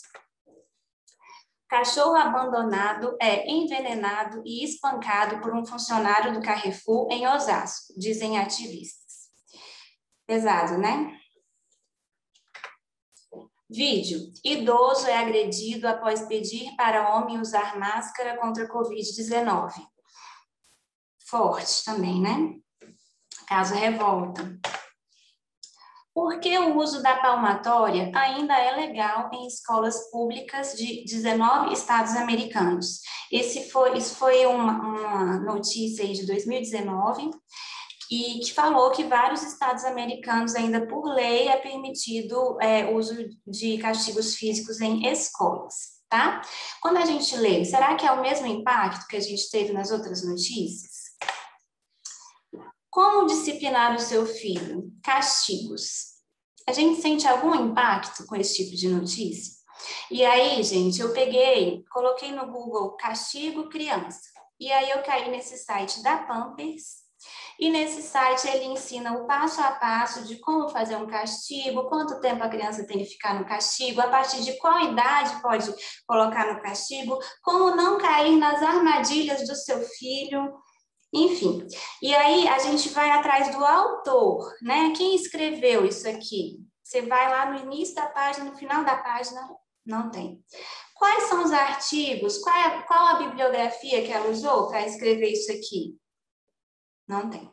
Cachorro abandonado é envenenado e espancado por um funcionário do Carrefour em Osasco, dizem ativistas. Pesado, né? Vídeo. Idoso é agredido após pedir para homem usar máscara contra a covid dezenove. Forte também, né? Caso revolta. Por que o uso da palmatória ainda é legal em escolas públicas de dezenove estados americanos? Esse foi, isso foi uma, uma notícia aí de dois mil e dezenove, e que falou que vários estados americanos, ainda por lei, é permitido é, o uso de castigos físicos em escolas, tá? Quando a gente lê, será que é o mesmo impacto que a gente teve nas outras notícias? Como disciplinar o seu filho? Castigos. A gente sente algum impacto com esse tipo de notícia? E aí, gente, eu peguei, coloquei no Google castigo criança. E aí eu caí nesse site da Pampers. E nesse site ele ensina o passo a passo de como fazer um castigo, quanto tempo a criança tem que ficar no castigo, a partir de qual idade pode colocar no castigo, como não cair nas armadilhas do seu filho. Enfim, e aí a gente vai atrás do autor, né? Quem escreveu isso aqui? Você vai lá no início da página, no final da página, não tem. Quais são os artigos? Qual, é, qual a bibliografia que ela usou para escrever isso aqui? Não tem.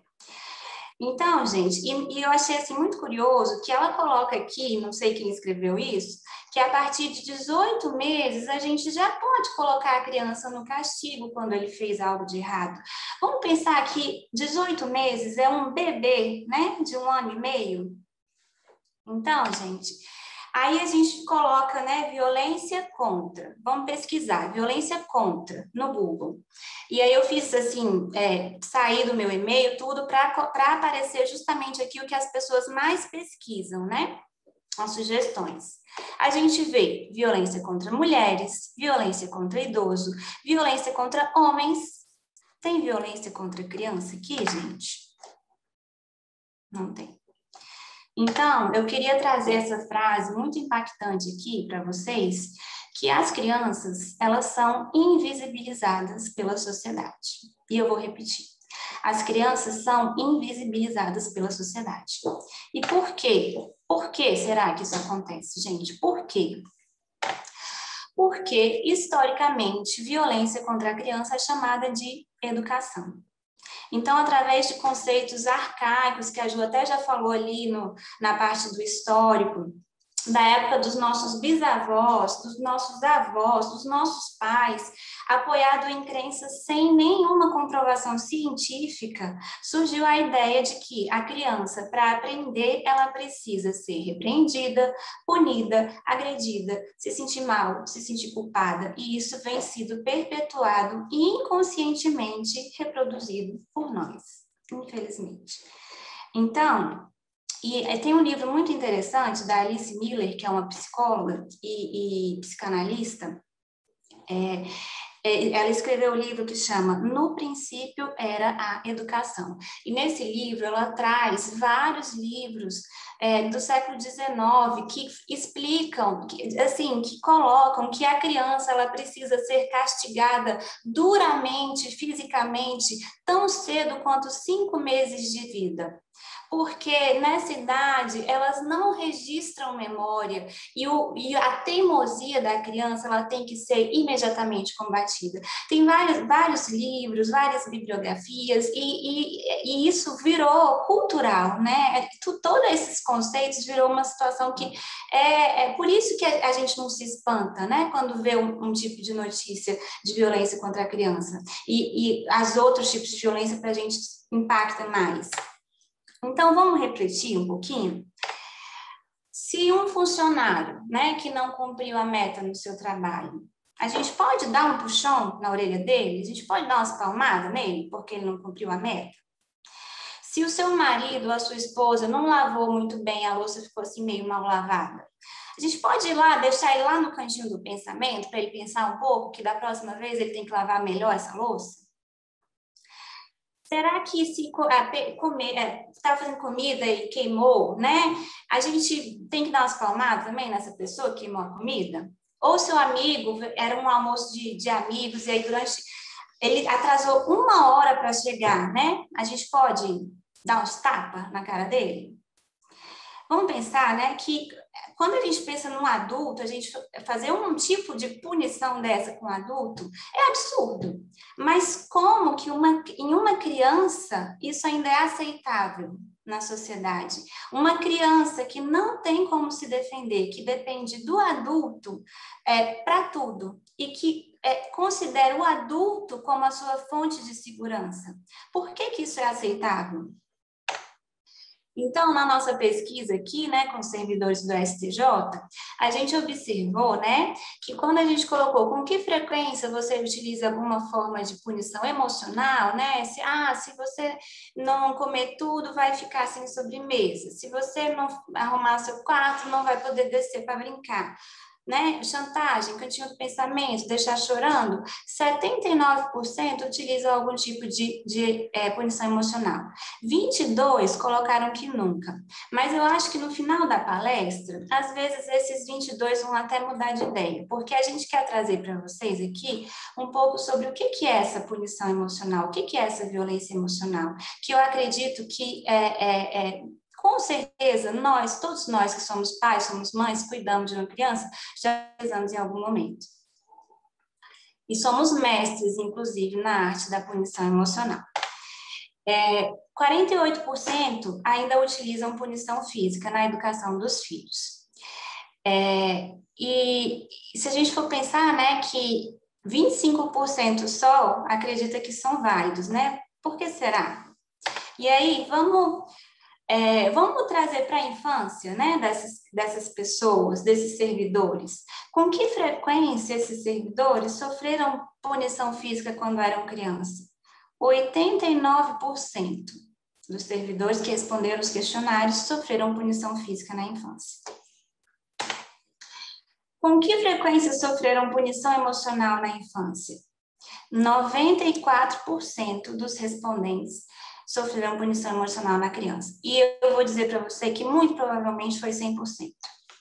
Então, gente, e, e eu achei assim muito curioso que ela coloca aqui, não sei quem escreveu isso, que a partir de dezoito meses a gente já pode colocar a criança no castigo quando ele fez algo de errado. Vamos pensar que dezoito meses é um bebê, né, de um ano e meio. Então, gente, aí a gente coloca, né, violência contra. Vamos pesquisar, violência contra, no Google. E aí eu fiz, assim, é, sair do meu e-mail, tudo, para aparecer justamente aqui o que as pessoas mais pesquisam, né? As sugestões. A gente vê violência contra mulheres, violência contra idoso, violência contra homens. Tem violência contra criança aqui, gente? Não tem. Então, eu queria trazer essa frase muito impactante aqui para vocês, que as crianças, elas são invisibilizadas pela sociedade. E eu vou repetir. As crianças são invisibilizadas pela sociedade. E por quê? Por que será que isso acontece, gente? Por quê? Porque, historicamente, violência contra a criança é chamada de educação. Então, através de conceitos arcaicos, que a Ju até já falou ali no, na parte do histórico, da época dos nossos bisavós, dos nossos avós, dos nossos pais, apoiado em crenças sem nenhuma comprovação científica, surgiu a ideia de que a criança, para aprender, ela precisa ser repreendida, punida, agredida, se sentir mal, se sentir culpada, e isso vem sido perpetuado e inconscientemente reproduzido por nós, infelizmente. Então, e tem um livro muito interessante da Alice Miller, que é uma psicóloga e, e psicanalista. É, é, ela escreveu um livro que chama No Princípio Era a Educação. E nesse livro ela traz vários livros é, do século dezenove que explicam, que, assim, que colocam que a criança ela precisa ser castigada duramente, fisicamente, tão cedo quanto cinco meses de vida. Porque nessa idade elas não registram memória e, o, e a teimosia da criança ela tem que ser imediatamente combatida. Tem vários, vários livros, várias bibliografias e, e, e isso virou cultural, né? Todos esses conceitos virou uma situação que é, é por isso que a, a gente não se espanta, né? Quando vê um, um tipo de notícia de violência contra a criança e, e as outros tipos de violência para a gente impacta mais. Então, vamos refletir um pouquinho? Se um funcionário, né, que não cumpriu a meta no seu trabalho, a gente pode dar um puxão na orelha dele? A gente pode dar umas palmadas nele porque ele não cumpriu a meta? Se o seu marido ou a sua esposa não lavou muito bem, a louça ficou assim meio mal lavada, a gente pode ir lá, deixar ele lá no cantinho do pensamento para ele pensar um pouco que da próxima vez ele tem que lavar melhor essa louça? Será que se comer, está fazendo comida e queimou, né? A gente tem que dar umas palmadas também nessa pessoa que queimou a comida? Ou seu amigo, era um almoço de, de amigos, e aí durante... Ele atrasou uma hora para chegar, né? A gente pode dar uns tapas na cara dele? Vamos pensar, né, que quando a gente pensa num adulto, a gente fazer um tipo de punição dessa com um adulto é absurdo. Mas como que uma, em uma criança isso ainda é aceitável na sociedade? Uma criança que não tem como se defender, que depende do adulto é, para tudo e que é, considera o adulto como a sua fonte de segurança. Por que que isso é aceitável? Então, na nossa pesquisa aqui, né, com os servidores do S T J, a gente observou, né, que quando a gente colocou com que frequência você utiliza alguma forma de punição emocional, né, se, ah, se você não comer tudo, vai ficar sem sobremesa, se você não arrumar seu quarto, não vai poder descer para brincar. Né? Chantagem, cantinho do pensamento, deixar chorando, setenta e nove por cento utilizam algum tipo de, de é, punição emocional. vinte e dois por cento colocaram que nunca. Mas eu acho que no final da palestra, às vezes esses vinte e dois vão até mudar de ideia, porque a gente quer trazer para vocês aqui um pouco sobre o que, que é essa punição emocional, o que, que é essa violência emocional, que eu acredito que é, é, é com certeza, nós, todos nós que somos pais, somos mães, cuidamos de uma criança, já precisamos em algum momento. E somos mestres, inclusive, na arte da punição emocional. É, quarenta e oito por cento ainda utilizam punição física na educação dos filhos. É, E se a gente for pensar, né, que vinte e cinco por cento só acredita que são válidos, né? Por que será? E aí, vamos, é, vamos trazer para a infância, né, dessas, dessas pessoas, desses servidores. Com que frequência esses servidores sofreram punição física quando eram crianças? oitenta e nove por cento dos servidores que responderam os questionários sofreram punição física na infância. Com que frequência sofreram punição emocional na infância? noventa e quatro por cento dos respondentes sofreram punição emocional na criança. E eu vou dizer para você que muito provavelmente foi cem por cento.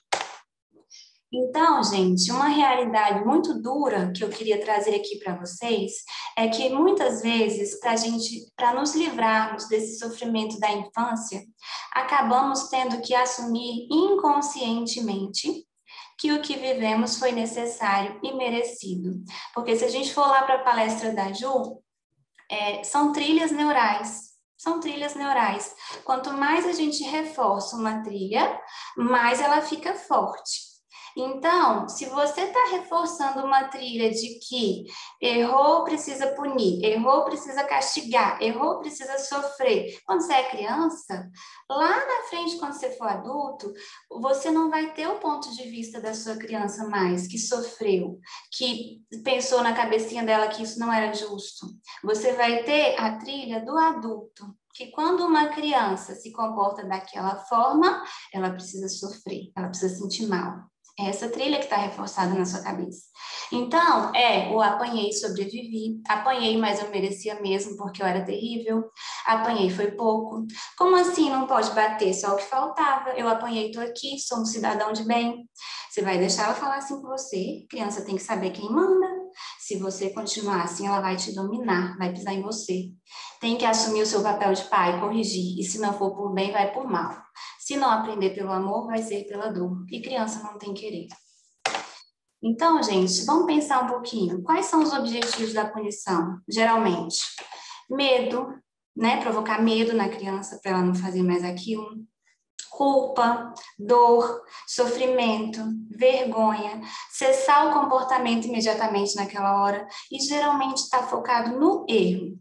Então, gente, uma realidade muito dura que eu queria trazer aqui para vocês é que muitas vezes, para gente, para nos livrarmos desse sofrimento da infância, acabamos tendo que assumir inconscientemente que o que vivemos foi necessário e merecido. Porque se a gente for lá para a palestra da Ju, é, são trilhas neurais. São trilhas neurais. Quanto mais a gente reforça uma trilha, mais ela fica forte. Então, se você está reforçando uma trilha de que errou, precisa punir, errou, precisa castigar, errou, precisa sofrer. Quando você é criança, lá na frente, quando você for adulto, você não vai ter o ponto de vista da sua criança mais, que sofreu, que pensou na cabecinha dela que isso não era justo. Você vai ter a trilha do adulto, que quando uma criança se comporta daquela forma, ela precisa sofrer, ela precisa sentir mal. É essa trilha que está reforçada na sua cabeça. Então, é, o apanhei, sobrevivi, apanhei, mas eu merecia mesmo, porque eu era terrível, apanhei, foi pouco. Como assim não pode bater? Só o que faltava, eu apanhei, estou aqui, sou um cidadão de bem. Você vai deixar ela falar assim com você? Criança tem que saber quem manda. Se você continuar assim, ela vai te dominar, vai pisar em você. Tem que assumir o seu papel de pai, corrigir, e se não for por bem, vai por mal. Se não aprender pelo amor, vai ser pela dor. E criança não tem querer. Então, gente, vamos pensar um pouquinho. Quais são os objetivos da punição, geralmente? Medo, né? Provocar medo na criança para ela não fazer mais aquilo. Culpa, dor, sofrimento, vergonha, cessar o comportamento imediatamente naquela hora e geralmente está focado no erro.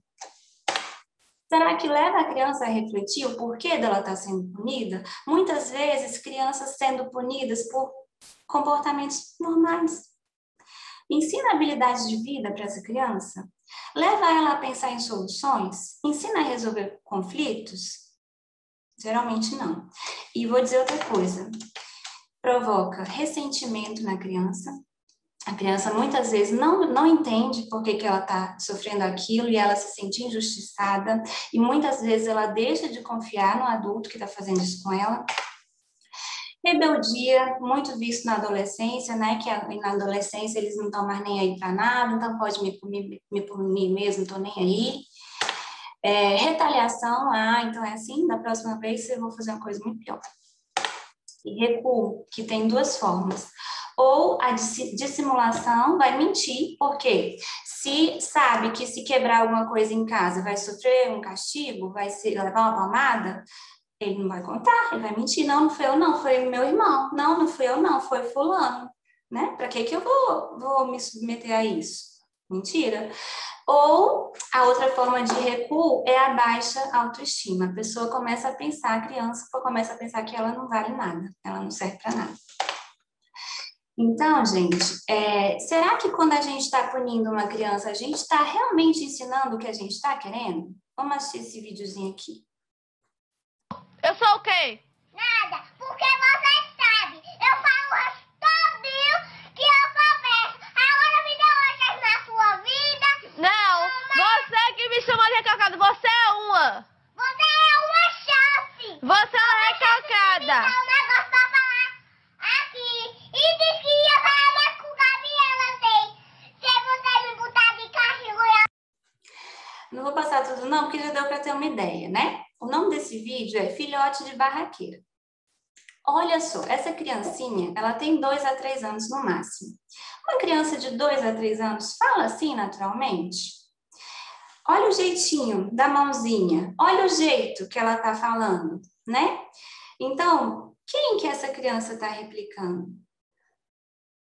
Será que leva a criança a refletir o porquê dela estar sendo punida? Muitas vezes, crianças sendo punidas por comportamentos normais. Ensina habilidades de vida para essa criança? Leva ela a pensar em soluções? Ensina a resolver conflitos? Geralmente não. E vou dizer outra coisa. Provoca ressentimento na criança. A criança muitas vezes não, não entende por que, que ela está sofrendo aquilo e ela se sente injustiçada. E muitas vezes ela deixa de confiar no adulto que está fazendo isso com ela. Rebeldia, muito visto na adolescência, né? Que na adolescência eles não estão mais nem aí para nada, então pode me punir, me punir mesmo, não estou nem aí. É, retaliação, ah, então é assim, da próxima vez eu vou fazer uma coisa muito pior. E recuo, que tem duas formas. Ou a dissimulação, vai mentir, porque se sabe que se quebrar alguma coisa em casa vai sofrer um castigo, vai ser, levar uma palmada, ele não vai contar, ele vai mentir, não, não foi eu não, foi meu irmão, não, não fui eu não, foi fulano, né? Para que que eu vou, vou me submeter a isso? Mentira. Ou a outra forma de recuo é a baixa autoestima. A pessoa começa a pensar, a criança começa a pensar que ela não vale nada, ela não serve para nada. Então, gente, é, será que quando a gente está punindo uma criança, a gente está realmente ensinando o que a gente está querendo? Vamos assistir esse videozinho aqui. Eu sou o quê? Nada, porque você sabe. Eu falo o resto todinho que eu converso. Agora me dê uma chance na sua vida. Não, você que me chamou de recalcada, você é uma. Você é uma chance. Você é uma recalcada. Me dá um negócio pra falar aqui. E diz que ia falar mais com Gabriela, sei. Se você me botar de castigo, eu... Não vou passar tudo não, porque já deu para ter uma ideia, né? O nome desse vídeo é Filhote de Barraqueira. Olha só, essa criancinha, ela tem dois a três anos no máximo. Uma criança de dois a três anos fala assim naturalmente? Olha o jeitinho da mãozinha, olha o jeito que ela está falando, né? Então, quem que essa criança está replicando?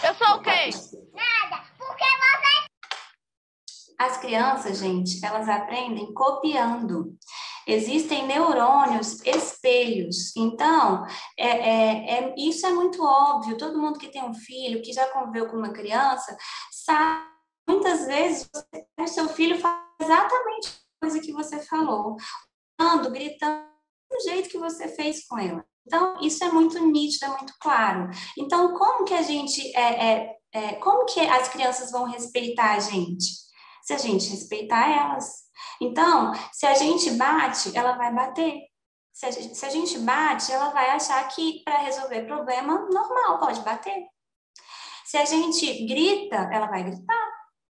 Eu sou o quê? Nada, porque você... As crianças, gente, elas aprendem copiando. Existem neurônios espelhos. Então, é, é, é, isso é muito óbvio. Todo mundo que tem um filho, que já conviveu com uma criança, sabe. Muitas vezes, você, o seu filho faz exatamente a coisa que você falou. Gritando, gritando, do jeito que você fez com ela. Então, isso é muito nítido, é muito claro. Então, como que a gente... É, é, é, como que as crianças vão respeitar a gente? Se a gente respeitar elas. Então, se a gente bate, ela vai bater. Se a gente, se a gente bate, ela vai achar que para resolver problema, normal, pode bater. Se a gente grita, ela vai gritar.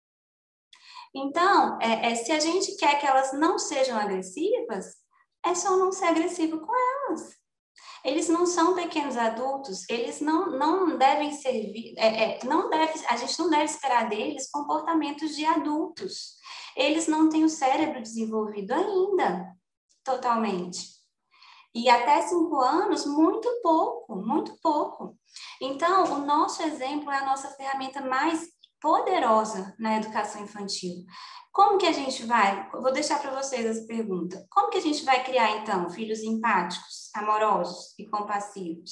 Então, é, é, se a gente quer que elas não sejam agressivas, é só não ser agressivo com elas. Eles não são pequenos adultos, eles não, não devem servir, é, é, não deve, a gente não deve esperar deles comportamentos de adultos. Eles não têm o cérebro desenvolvido ainda, totalmente. E até cinco anos, muito pouco, muito pouco. Então, o nosso exemplo é a nossa ferramenta mais poderosa na educação infantil. Como que a gente vai... Vou deixar para vocês essa pergunta. Como que a gente vai criar, então, filhos empáticos, amorosos e compassivos?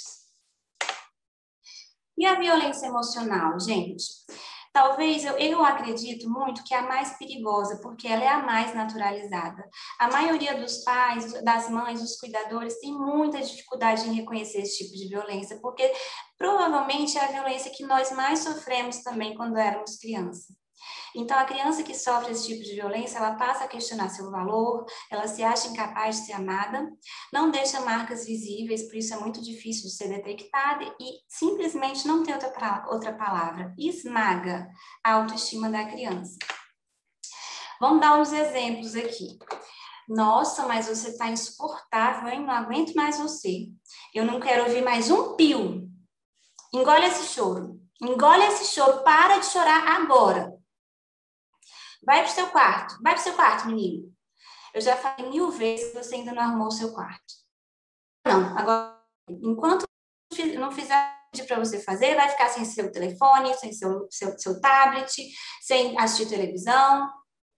E a violência emocional, gente? Talvez, eu, eu acredito muito que é a mais perigosa, porque ela é a mais naturalizada. A maioria dos pais, das mães, dos cuidadores, tem muita dificuldade em reconhecer esse tipo de violência, porque provavelmente é a violência que nós mais sofremos também quando éramos crianças. Então, a criança que sofre esse tipo de violência, ela passa a questionar seu valor, ela se acha incapaz de ser amada, não deixa marcas visíveis, por isso é muito difícil de ser detectada e simplesmente não tem outra, outra palavra, esmaga a autoestima da criança. Vamos dar uns exemplos aqui. Nossa, mas você está insuportável, hein? Não aguento mais você. Eu não quero ouvir mais um pio. Engole esse choro. Engole esse choro. Para de chorar agora. Vai pro seu quarto. Vai pro seu quarto, menino. Eu já falei mil vezes que você ainda não arrumou o seu quarto. Não, agora, enquanto não fizer pedir para você fazer, vai ficar sem seu telefone, sem seu, seu, seu tablet, sem assistir televisão.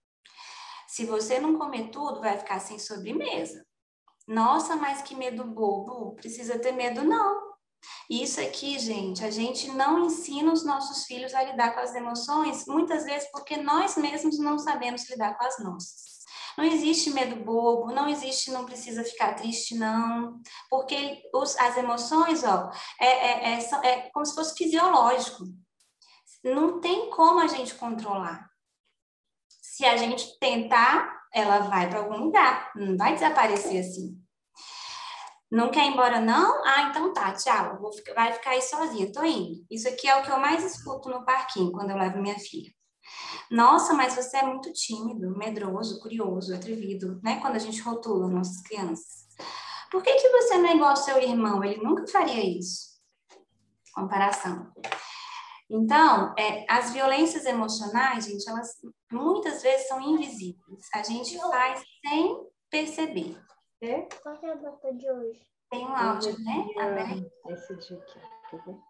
Se você não comer tudo, vai ficar sem sobremesa. Nossa, mas que medo bobo. Precisa ter medo, não. Isso aqui, gente, a gente não ensina os nossos filhos a lidar com as emoções, muitas vezes porque nós mesmos não sabemos lidar com as nossas. Não existe medo bobo, não existe não precisa ficar triste, não. Porque os, as emoções, ó, é, é, é, é como se fosse fisiológico. Não tem como a gente controlar. Se a gente tentar, ela vai para algum lugar, não vai desaparecer assim. Não quer ir embora, não? Ah, então tá, tchau. Vou ficar, vai ficar aí sozinha, tô indo. Isso aqui é o que eu mais escuto no parquinho, quando eu levo minha filha. Nossa, mas você é muito tímido, medroso, curioso, atrevido, né? Quando a gente rotula nossas crianças. Por que que você não é igual ao seu irmão? Ele nunca faria isso. Comparação. Então, é, as violências emocionais, gente, elas muitas vezes são invisíveis. A gente faz sem perceber. Qual é a data de hoje? Tem um áudio, né? Dia... Esse dia aqui, quer ver?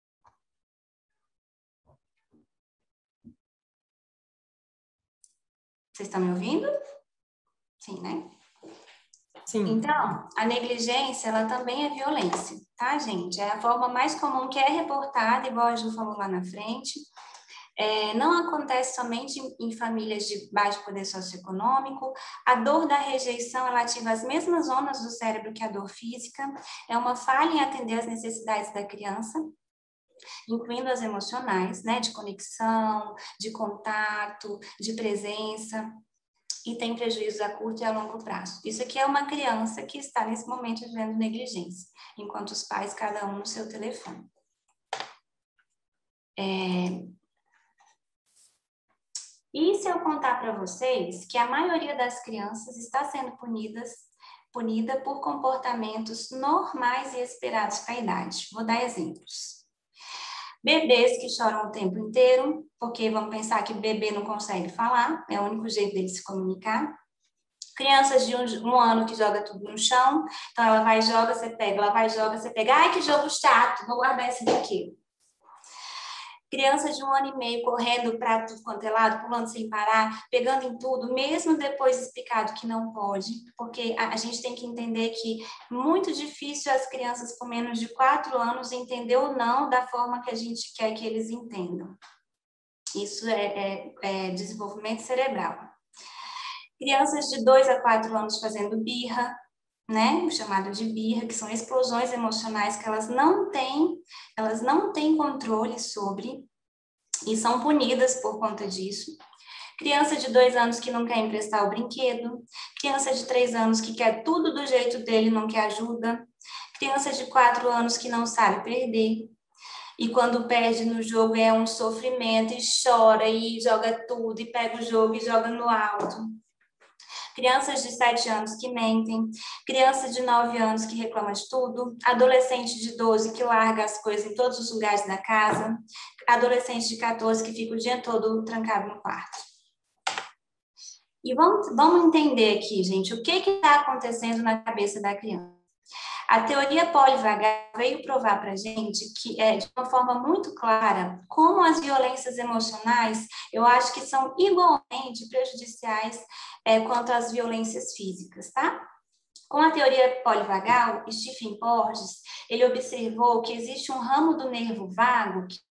Vocês estão me ouvindo? Sim, né? Sim. Então, a negligência, ela também é violência, tá, gente? É a forma mais comum que é reportada, igual a Ju falou lá na frente. É, não acontece somente em, em famílias de baixo poder socioeconômico. A dor da rejeição, ela ativa as mesmas zonas do cérebro que a dor física. É uma falha em atender às necessidades da criança, incluindo as emocionais, né, de conexão, de contato, de presença, e tem prejuízos a curto e a longo prazo. Isso aqui é uma criança que está nesse momento vivendo negligência, enquanto os pais, cada um no seu telefone. É... E se eu contar para vocês que a maioria das crianças está sendo punidas, punida por comportamentos normais e esperados para a idade? Vou dar exemplos. Bebês que choram o tempo inteiro, porque vamos pensar que bebê não consegue falar, é o único jeito dele se comunicar. Crianças de um, um ano que joga tudo no chão, então ela vai, joga, você pega, ela vai, joga, você pega. Ai, que jogo chato, vou guardar esse brinquedo. Criança de um ano e meio correndo para tudo quanto é lado, pulando sem parar, pegando em tudo, mesmo depois explicado que não pode, porque a, a gente tem que entender que é muito difícil as crianças com menos de quatro anos entender o não da forma que a gente quer que eles entendam. Isso é, é, é desenvolvimento cerebral. Crianças de dois a quatro anos fazendo birra, né, o chamado de birra, que são explosões emocionais que elas não têm, elas não têm controle sobre e são punidas por conta disso. Criança de dois anos que não quer emprestar o brinquedo, criança de três anos que quer tudo do jeito dele, não quer ajuda, criança de quatro anos que não sabe perder, e quando perde no jogo é um sofrimento, e chora, e joga tudo, e pega o jogo e joga no alto. Crianças de sete anos que mentem, criança de nove anos que reclama de tudo, adolescente de doze que larga as coisas em todos os lugares da casa, adolescente de quatorze que fica o dia todo trancado no quarto. E vamos, vamos entender aqui, gente, o que está acontecendo na cabeça da criança. A teoria polivagal veio provar para a gente que, é, de uma forma muito clara, como as violências emocionais, eu acho que são igualmente prejudiciais é, quanto às violências físicas, tá? Com a teoria polivagal, Stephen Porges, ele observou que existe um ramo do nervo vago que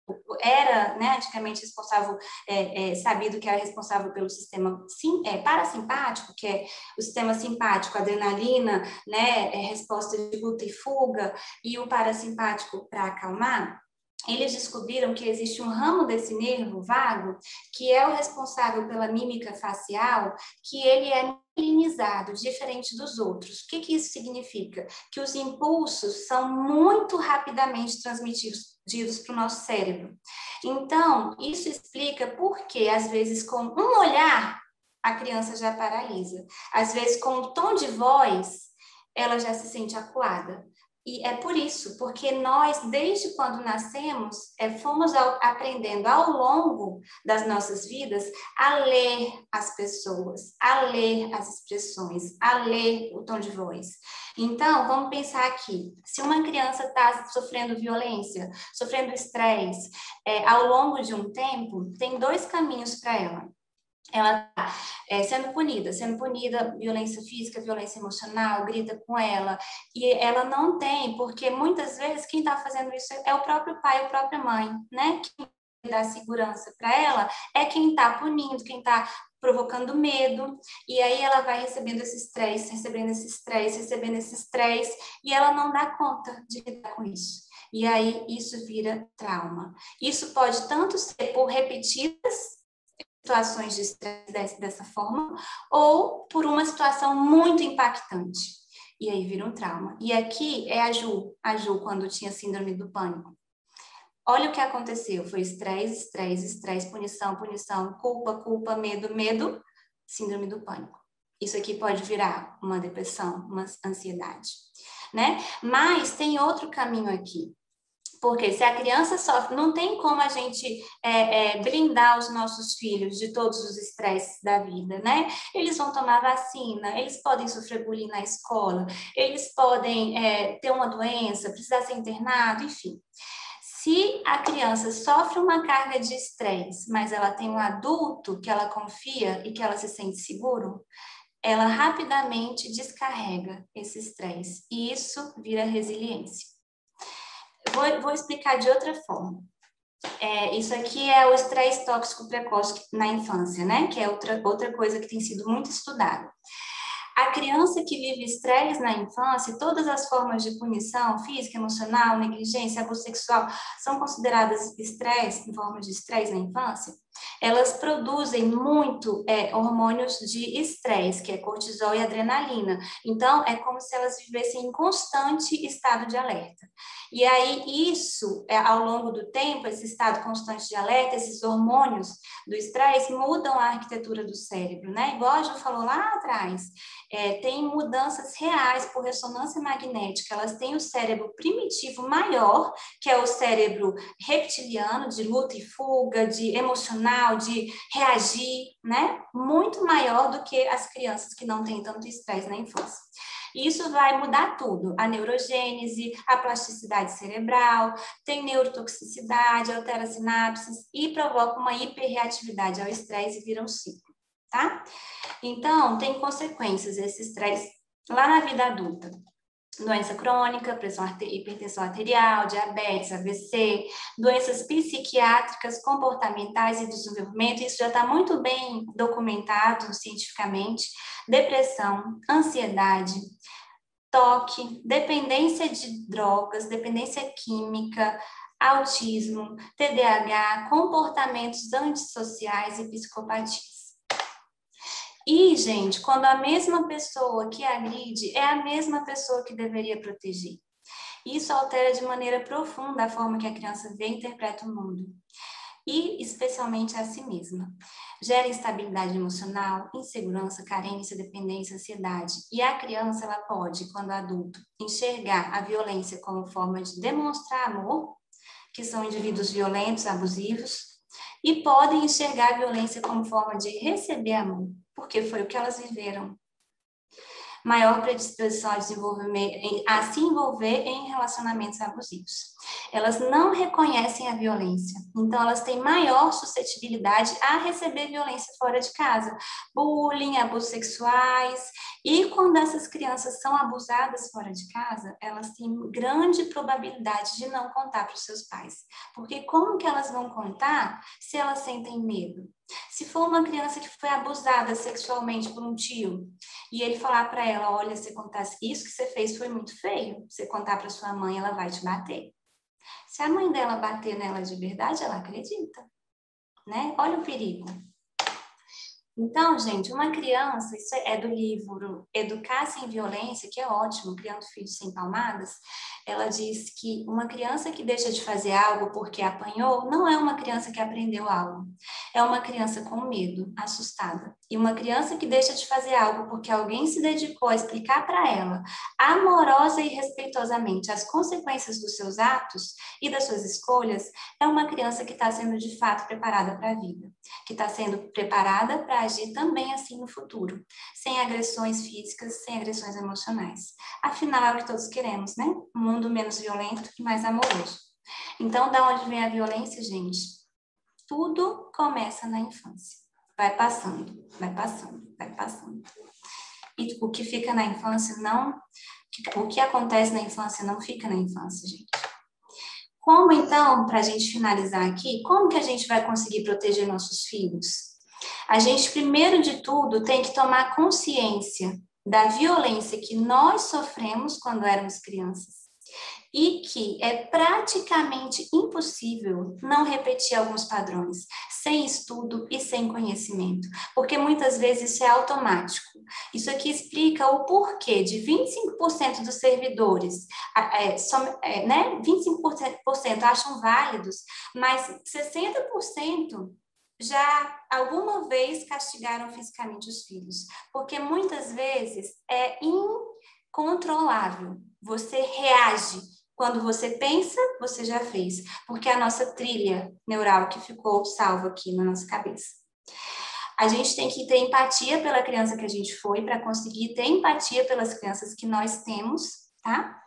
era, né, antigamente responsável, é, é, sabido que era responsável pelo sistema sim, é, parasimpático, que é o sistema simpático, adrenalina, né, é, resposta de luta e fuga, e o parasimpático para acalmar. Eles descobriram que existe um ramo desse nervo vago, que é o responsável pela mímica facial, que ele é mimelinizado, diferente dos outros. O que, que isso significa? Que os impulsos são muito rapidamente transmitidos para o nosso cérebro. Então, isso explica por que, às vezes, com um olhar, a criança já paralisa. Às vezes, com um tom de voz, ela já se sente acuada. E é por isso, porque nós, desde quando nascemos, é, fomos ao, aprendendo ao longo das nossas vidas a ler as pessoas, a ler as expressões, a ler o tom de voz. Então, vamos pensar aqui, se uma criança está sofrendo violência, sofrendo estresse, é, ao longo de um tempo, tem dois caminhos para ela. Ela está é, sendo punida, sendo punida, violência física, violência emocional, grita com ela, e ela não tem, porque muitas vezes quem está fazendo isso é o próprio pai ou a própria mãe, né? Quem dá segurança para ela é quem está punindo, quem está provocando medo, e aí ela vai recebendo esse estresse, recebendo esse estresse, recebendo esse estresse, e ela não dá conta de lidar com isso. E aí isso vira trauma. Isso pode tanto ser por repetidas situações de estresse dessa forma, ou por uma situação muito impactante. E aí vira um trauma. E aqui é a Ju, a Ju quando tinha síndrome do pânico. Olha o que aconteceu, foi estresse, estresse, estresse, punição, punição, culpa, culpa, medo, medo, síndrome do pânico. Isso aqui pode virar uma depressão, uma ansiedade, né? Mas tem outro caminho aqui. Porque se a criança sofre, não tem como a gente é, é, blindar os nossos filhos de todos os estresses da vida, né? Eles vão tomar vacina, eles podem sofrer bullying na escola, eles podem é, ter uma doença, precisar ser internado, enfim. Se a criança sofre uma carga de estresse, mas ela tem um adulto que ela confia e que ela se sente seguro, ela rapidamente descarrega esse estresse e isso vira resiliência. Vou, vou explicar de outra forma. É, isso aqui é o estresse tóxico precoce na infância, né? Que é outra, outra coisa que tem sido muito estudada. A criança que vive estresse na infância, todas as formas de punição, física, emocional, negligência, abuso sexual, são consideradas estresse, formas de estresse na infância, elas produzem muito é, hormônios de estresse, que é cortisol e adrenalina. Então, é como se elas vivessem em constante estado de alerta. E aí, isso, é, ao longo do tempo, esse estado constante de alerta, esses hormônios do estresse mudam a arquitetura do cérebro, né? Igual a Ju falou lá atrás, é, tem mudanças reais por ressonância magnética, elas têm o cérebro primitivo maior, que é o cérebro reptiliano, de luta e fuga, de emocional, de reagir, né? Muito maior do que as crianças que não têm tanto estresse na infância. E isso vai mudar tudo, a neurogênese, a plasticidade cerebral, tem neurotoxicidade, altera sinapses e provoca uma hiperreatividade ao estresse e vira um ciclo, tá? Então, tem consequências esse estresse lá na vida adulta. Doença crônica, pressão arter... hipertensão arterial, diabetes, A V C, doenças psiquiátricas, comportamentais e desenvolvimento, isso já está muito bem documentado cientificamente, depressão, ansiedade, toque, dependência de drogas, dependência química, autismo, T D A H, comportamentos antissociais e psicopatias. E, gente, quando a mesma pessoa que agride é a mesma pessoa que deveria proteger. Isso altera de maneira profunda a forma que a criança vê e interpreta o mundo. E, especialmente, a si mesma. Gera instabilidade emocional, insegurança, carência, dependência, ansiedade. E a criança, ela pode, quando adulto, enxergar a violência como forma de demonstrar amor, que são indivíduos violentos, abusivos, e podem enxergar a violência como forma de receber amor, porque foi o que elas viveram. Maior predisposição a, desenvolvimento, a se envolver em relacionamentos abusivos. Elas não reconhecem a violência, então elas têm maior suscetibilidade a receber violência fora de casa, bullying, abusos sexuais, e quando essas crianças são abusadas fora de casa, elas têm grande probabilidade de não contar para os seus pais, porque como que elas vão contar se elas sentem medo? Se for uma criança que foi abusada sexualmente por um tio e ele falar para ela, olha, se contasse isso que você fez foi muito feio, você contar para sua mãe, ela vai te bater. Se a mãe dela bater nela de verdade, ela acredita, né? Olha o perigo. Então, gente, uma criança, isso é do livro Educar Sem Violência, que é ótimo, Criando Filhos Sem Palmadas, ela diz que uma criança que deixa de fazer algo porque apanhou, não é uma criança que aprendeu algo, é uma criança com medo, assustada. E uma criança que deixa de fazer algo porque alguém se dedicou a explicar para ela, amorosa e respeitosamente, as consequências dos seus atos e das suas escolhas, é uma criança que está sendo de fato preparada para a vida, que está sendo preparada para agir também assim no futuro, sem agressões físicas, sem agressões emocionais. Afinal, é o que todos queremos, né? Um mundo menos violento e mais amoroso. Então, da onde vem a violência, gente? Tudo começa na infância. Vai passando, vai passando, vai passando. E o que fica na infância não... O que acontece na infância não fica na infância, gente. Como, então, para a gente finalizar aqui, como que a gente vai conseguir proteger nossos filhos? A gente, primeiro de tudo, tem que tomar consciência da violência que nós sofremos quando éramos crianças e que é praticamente impossível não repetir alguns padrões, sem estudo e sem conhecimento, porque muitas vezes isso é automático. Isso aqui explica o porquê de vinte e cinco por cento dos servidores, é, som, é, né, vinte e cinco por cento acham válidos, mas sessenta por cento já alguma vez castigaram fisicamente os filhos, porque muitas vezes é incontrolável. Você reage. Quando você pensa, você já fez, porque é a nossa trilha neural que ficou salva aqui na nossa cabeça. A gente tem que ter empatia pela criança que a gente foi, para conseguir ter empatia pelas crianças que nós temos, tá?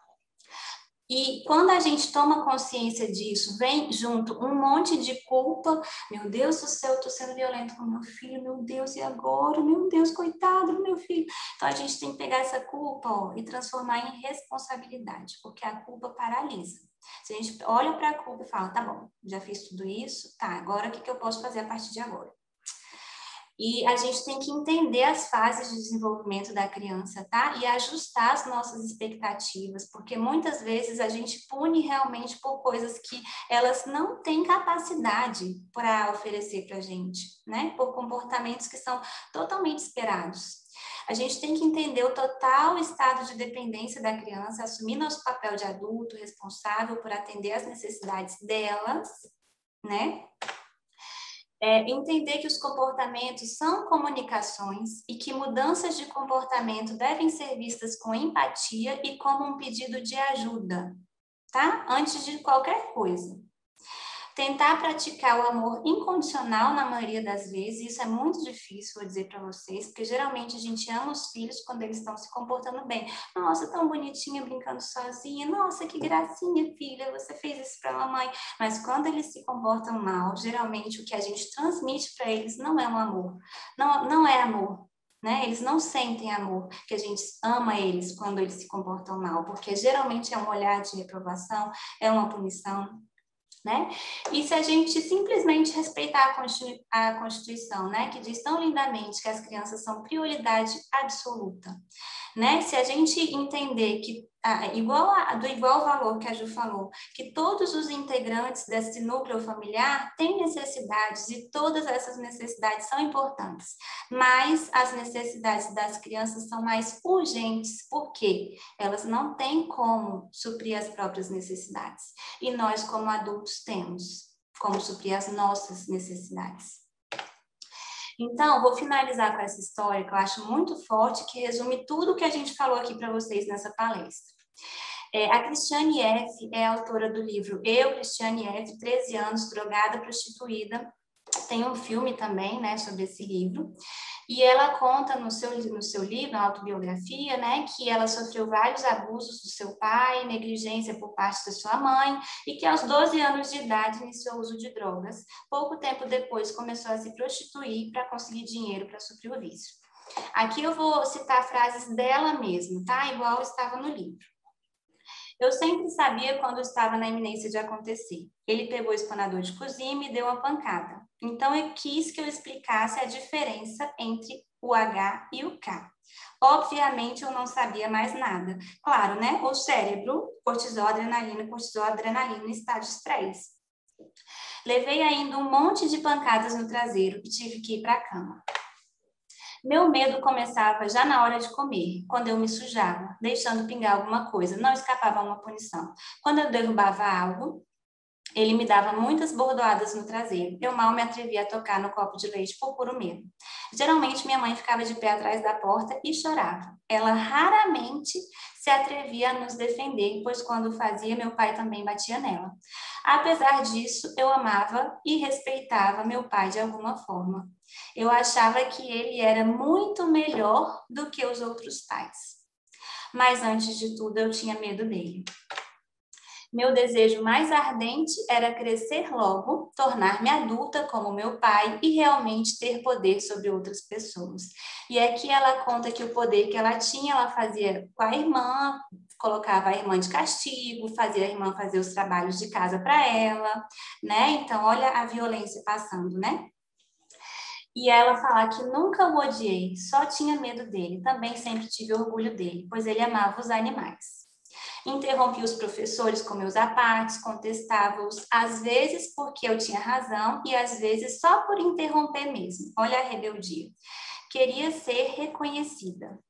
E quando a gente toma consciência disso, vem junto um monte de culpa. Meu Deus do céu, eu tô sendo violento com meu filho. Meu Deus, e agora? Meu Deus, coitado do meu filho. Então, a gente tem que pegar essa culpa, ó, e transformar em responsabilidade, porque a culpa paralisa. Se a gente olha para a culpa e fala, tá bom, já fiz tudo isso, tá, agora o que, que eu posso fazer a partir de agora? E a gente tem que entender as fases de desenvolvimento da criança, tá? E ajustar as nossas expectativas, porque muitas vezes a gente pune realmente por coisas que elas não têm capacidade para oferecer para a gente, né? Por comportamentos que são totalmente esperados. A gente tem que entender o total estado de dependência da criança, assumir nosso papel de adulto responsável por atender às necessidades delas, né? É, entender que os comportamentos são comunicações e que mudanças de comportamento devem ser vistas com empatia e como um pedido de ajuda, tá? Antes de qualquer coisa. tentar praticar o amor incondicional na maioria das vezes, isso é muito difícil, vou dizer para vocês, porque geralmente a gente ama os filhos quando eles estão se comportando bem. Nossa, tão bonitinha brincando sozinha, nossa, que gracinha, filha, você fez isso para a mamãe. Mas quando eles se comportam mal, geralmente o que a gente transmite para eles não é um amor, não, não é amor. Né? Eles não sentem amor, que a gente ama eles quando eles se comportam mal, porque geralmente é um olhar de reprovação, é uma punição, né? E se a gente simplesmente respeitar a, Constitu- a Constituição, né, que diz tão lindamente que as crianças são prioridade absoluta, né? Se a gente entender que ah, igual a, do igual valor que a Ju falou, que todos os integrantes desse núcleo familiar têm necessidades e todas essas necessidades são importantes, mas as necessidades das crianças são mais urgentes, porque elas não têm como suprir as próprias necessidades. E nós, como adultos, temos como suprir as nossas necessidades. Então, vou finalizar com essa história que eu acho muito forte, que resume tudo que a gente falou aqui para vocês nessa palestra. É, a Cristiane F. é autora do livro Eu, Cristiane F., treze anos, drogada, prostituída. Tem um filme também, né, sobre esse livro. E ela conta no seu, no seu livro, a autobiografia, né, que ela sofreu vários abusos do seu pai, negligência por parte da sua mãe, e que aos doze anos de idade iniciou o uso de drogas. Pouco tempo depois começou a se prostituir para conseguir dinheiro para suprir o vício. Aqui eu vou citar frases dela mesma, tá? Igual estava no livro. Eu sempre sabia quando estava na iminência de acontecer. Ele pegou o espanador de cozinha e me deu uma pancada. Então, eu quis que eu explicasse a diferença entre o H e o K. Obviamente, eu não sabia mais nada. Claro, né? O cérebro, cortisol, adrenalina, cortisol, adrenalina, estágio três. Levei ainda um monte de pancadas no traseiro e tive que ir para a cama. Meu medo começava já na hora de comer, quando eu me sujava, deixando pingar alguma coisa, não escapava uma punição. Quando eu derrubava algo, ele me dava muitas bordoadas no traseiro. Eu mal me atrevia a tocar no copo de leite por puro medo. Geralmente, minha mãe ficava de pé atrás da porta e chorava. Ela raramente se atrevia a nos defender, pois quando fazia, meu pai também batia nela. Apesar disso, eu amava e respeitava meu pai de alguma forma. Eu achava que ele era muito melhor do que os outros pais. Mas, antes de tudo, eu tinha medo dele. Meu desejo mais ardente era crescer logo, tornar-me adulta como meu pai e realmente ter poder sobre outras pessoas. E aqui ela conta que o poder que ela tinha, ela fazia com a irmã, colocava a irmã de castigo, fazia a irmã fazer os trabalhos de casa para ela, né? Então, olha a violência passando, né? E ela falar que nunca o odiei, só tinha medo dele. Também sempre tive orgulho dele, pois ele amava os animais. Interrompi os professores com meus apartes, contestava-os, às vezes porque eu tinha razão e às vezes só por interromper mesmo. Olha a rebeldia. Queria ser reconhecida.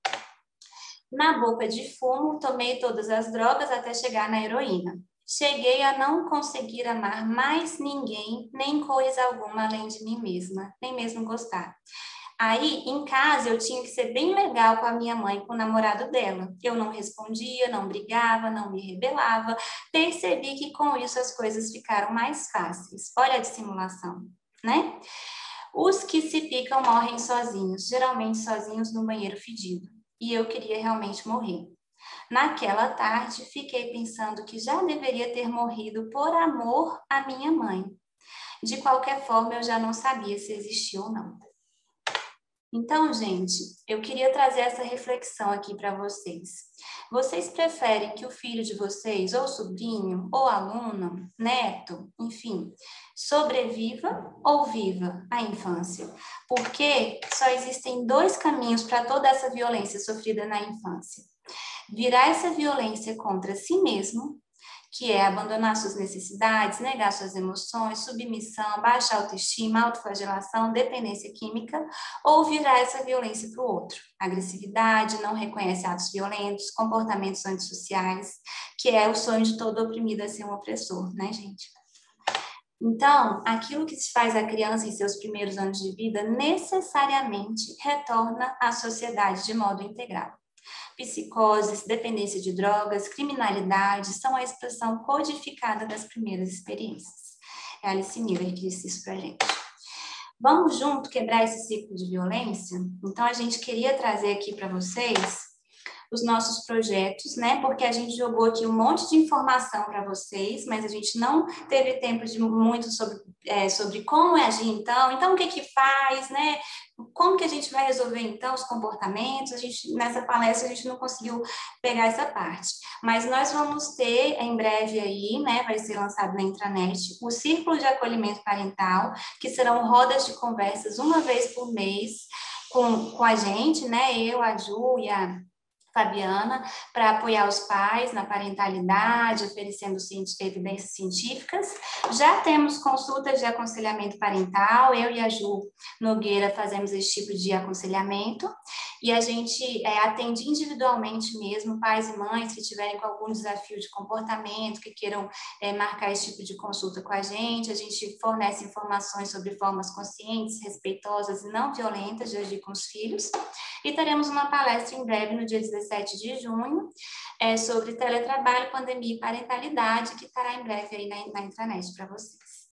Na boca de fumo, tomei todas as drogas até chegar na heroína. Cheguei a não conseguir amar mais ninguém, nem coisa alguma além de mim mesma, nem mesmo gostar. Aí, em casa, eu tinha que ser bem legal com a minha mãe, com o namorado dela. Eu não respondia, não brigava, não me rebelava. Percebi que com isso as coisas ficaram mais fáceis. Olha a dissimulação, né? Os que se picam morrem sozinhos, geralmente sozinhos no banheiro fedido. E eu queria realmente morrer. Naquela tarde, fiquei pensando que já deveria ter morrido por amor à minha mãe. De qualquer forma, eu já não sabia se existia ou não. Então, gente, eu queria trazer essa reflexão aqui para vocês. Vocês preferem que o filho de vocês, ou sobrinho, ou aluno, neto, enfim, sobreviva ou viva a infância? Porque só existem dois caminhos para toda essa violência sofrida na infância. Virar essa violência contra si mesmo, que é abandonar suas necessidades, negar suas emoções, submissão, baixa autoestima, autoflagelação, dependência química, ou virar essa violência para o outro. Agressividade, não reconhece atos violentos, comportamentos antissociais, que é o sonho de todo oprimido a ser um opressor, né, gente? Então, aquilo que se faz à criança em seus primeiros anos de vida necessariamente retorna à sociedade de modo integral. Psicoses, dependência de drogas, criminalidade são a expressão codificada das primeiras experiências. É a Alice Miller que disse isso para a gente. Vamos junto quebrar esse ciclo de violência? Então, a gente queria trazer aqui para vocês os nossos projetos, né? Porque a gente jogou aqui um monte de informação para vocês, mas a gente não teve tempo de muito sobre, é, sobre como agir então. Então, o que que faz, né? Como que a gente vai resolver, então, os comportamentos? A gente, nessa palestra, a gente não conseguiu pegar essa parte. Mas nós vamos ter, em breve aí, né, vai ser lançado na intranet, o Círculo de Acolhimento Parental, que serão rodas de conversas uma vez por mês com, com a gente, né, eu, a Ju e a Fabiana, para apoiar os pais na parentalidade, oferecendo evidências científicas. Já temos consultas de aconselhamento parental, eu e a Ju Nogueira fazemos esse tipo de aconselhamento, e a gente é, atende individualmente mesmo pais e mães que tiverem com algum desafio de comportamento, que queiram é, marcar esse tipo de consulta com a gente. A gente fornece informações sobre formas conscientes, respeitosas e não violentas de agir com os filhos, e teremos uma palestra em breve no dia dezessete de junho, é, sobre teletrabalho, pandemia e parentalidade, que estará em breve aí na, na intranet para vocês.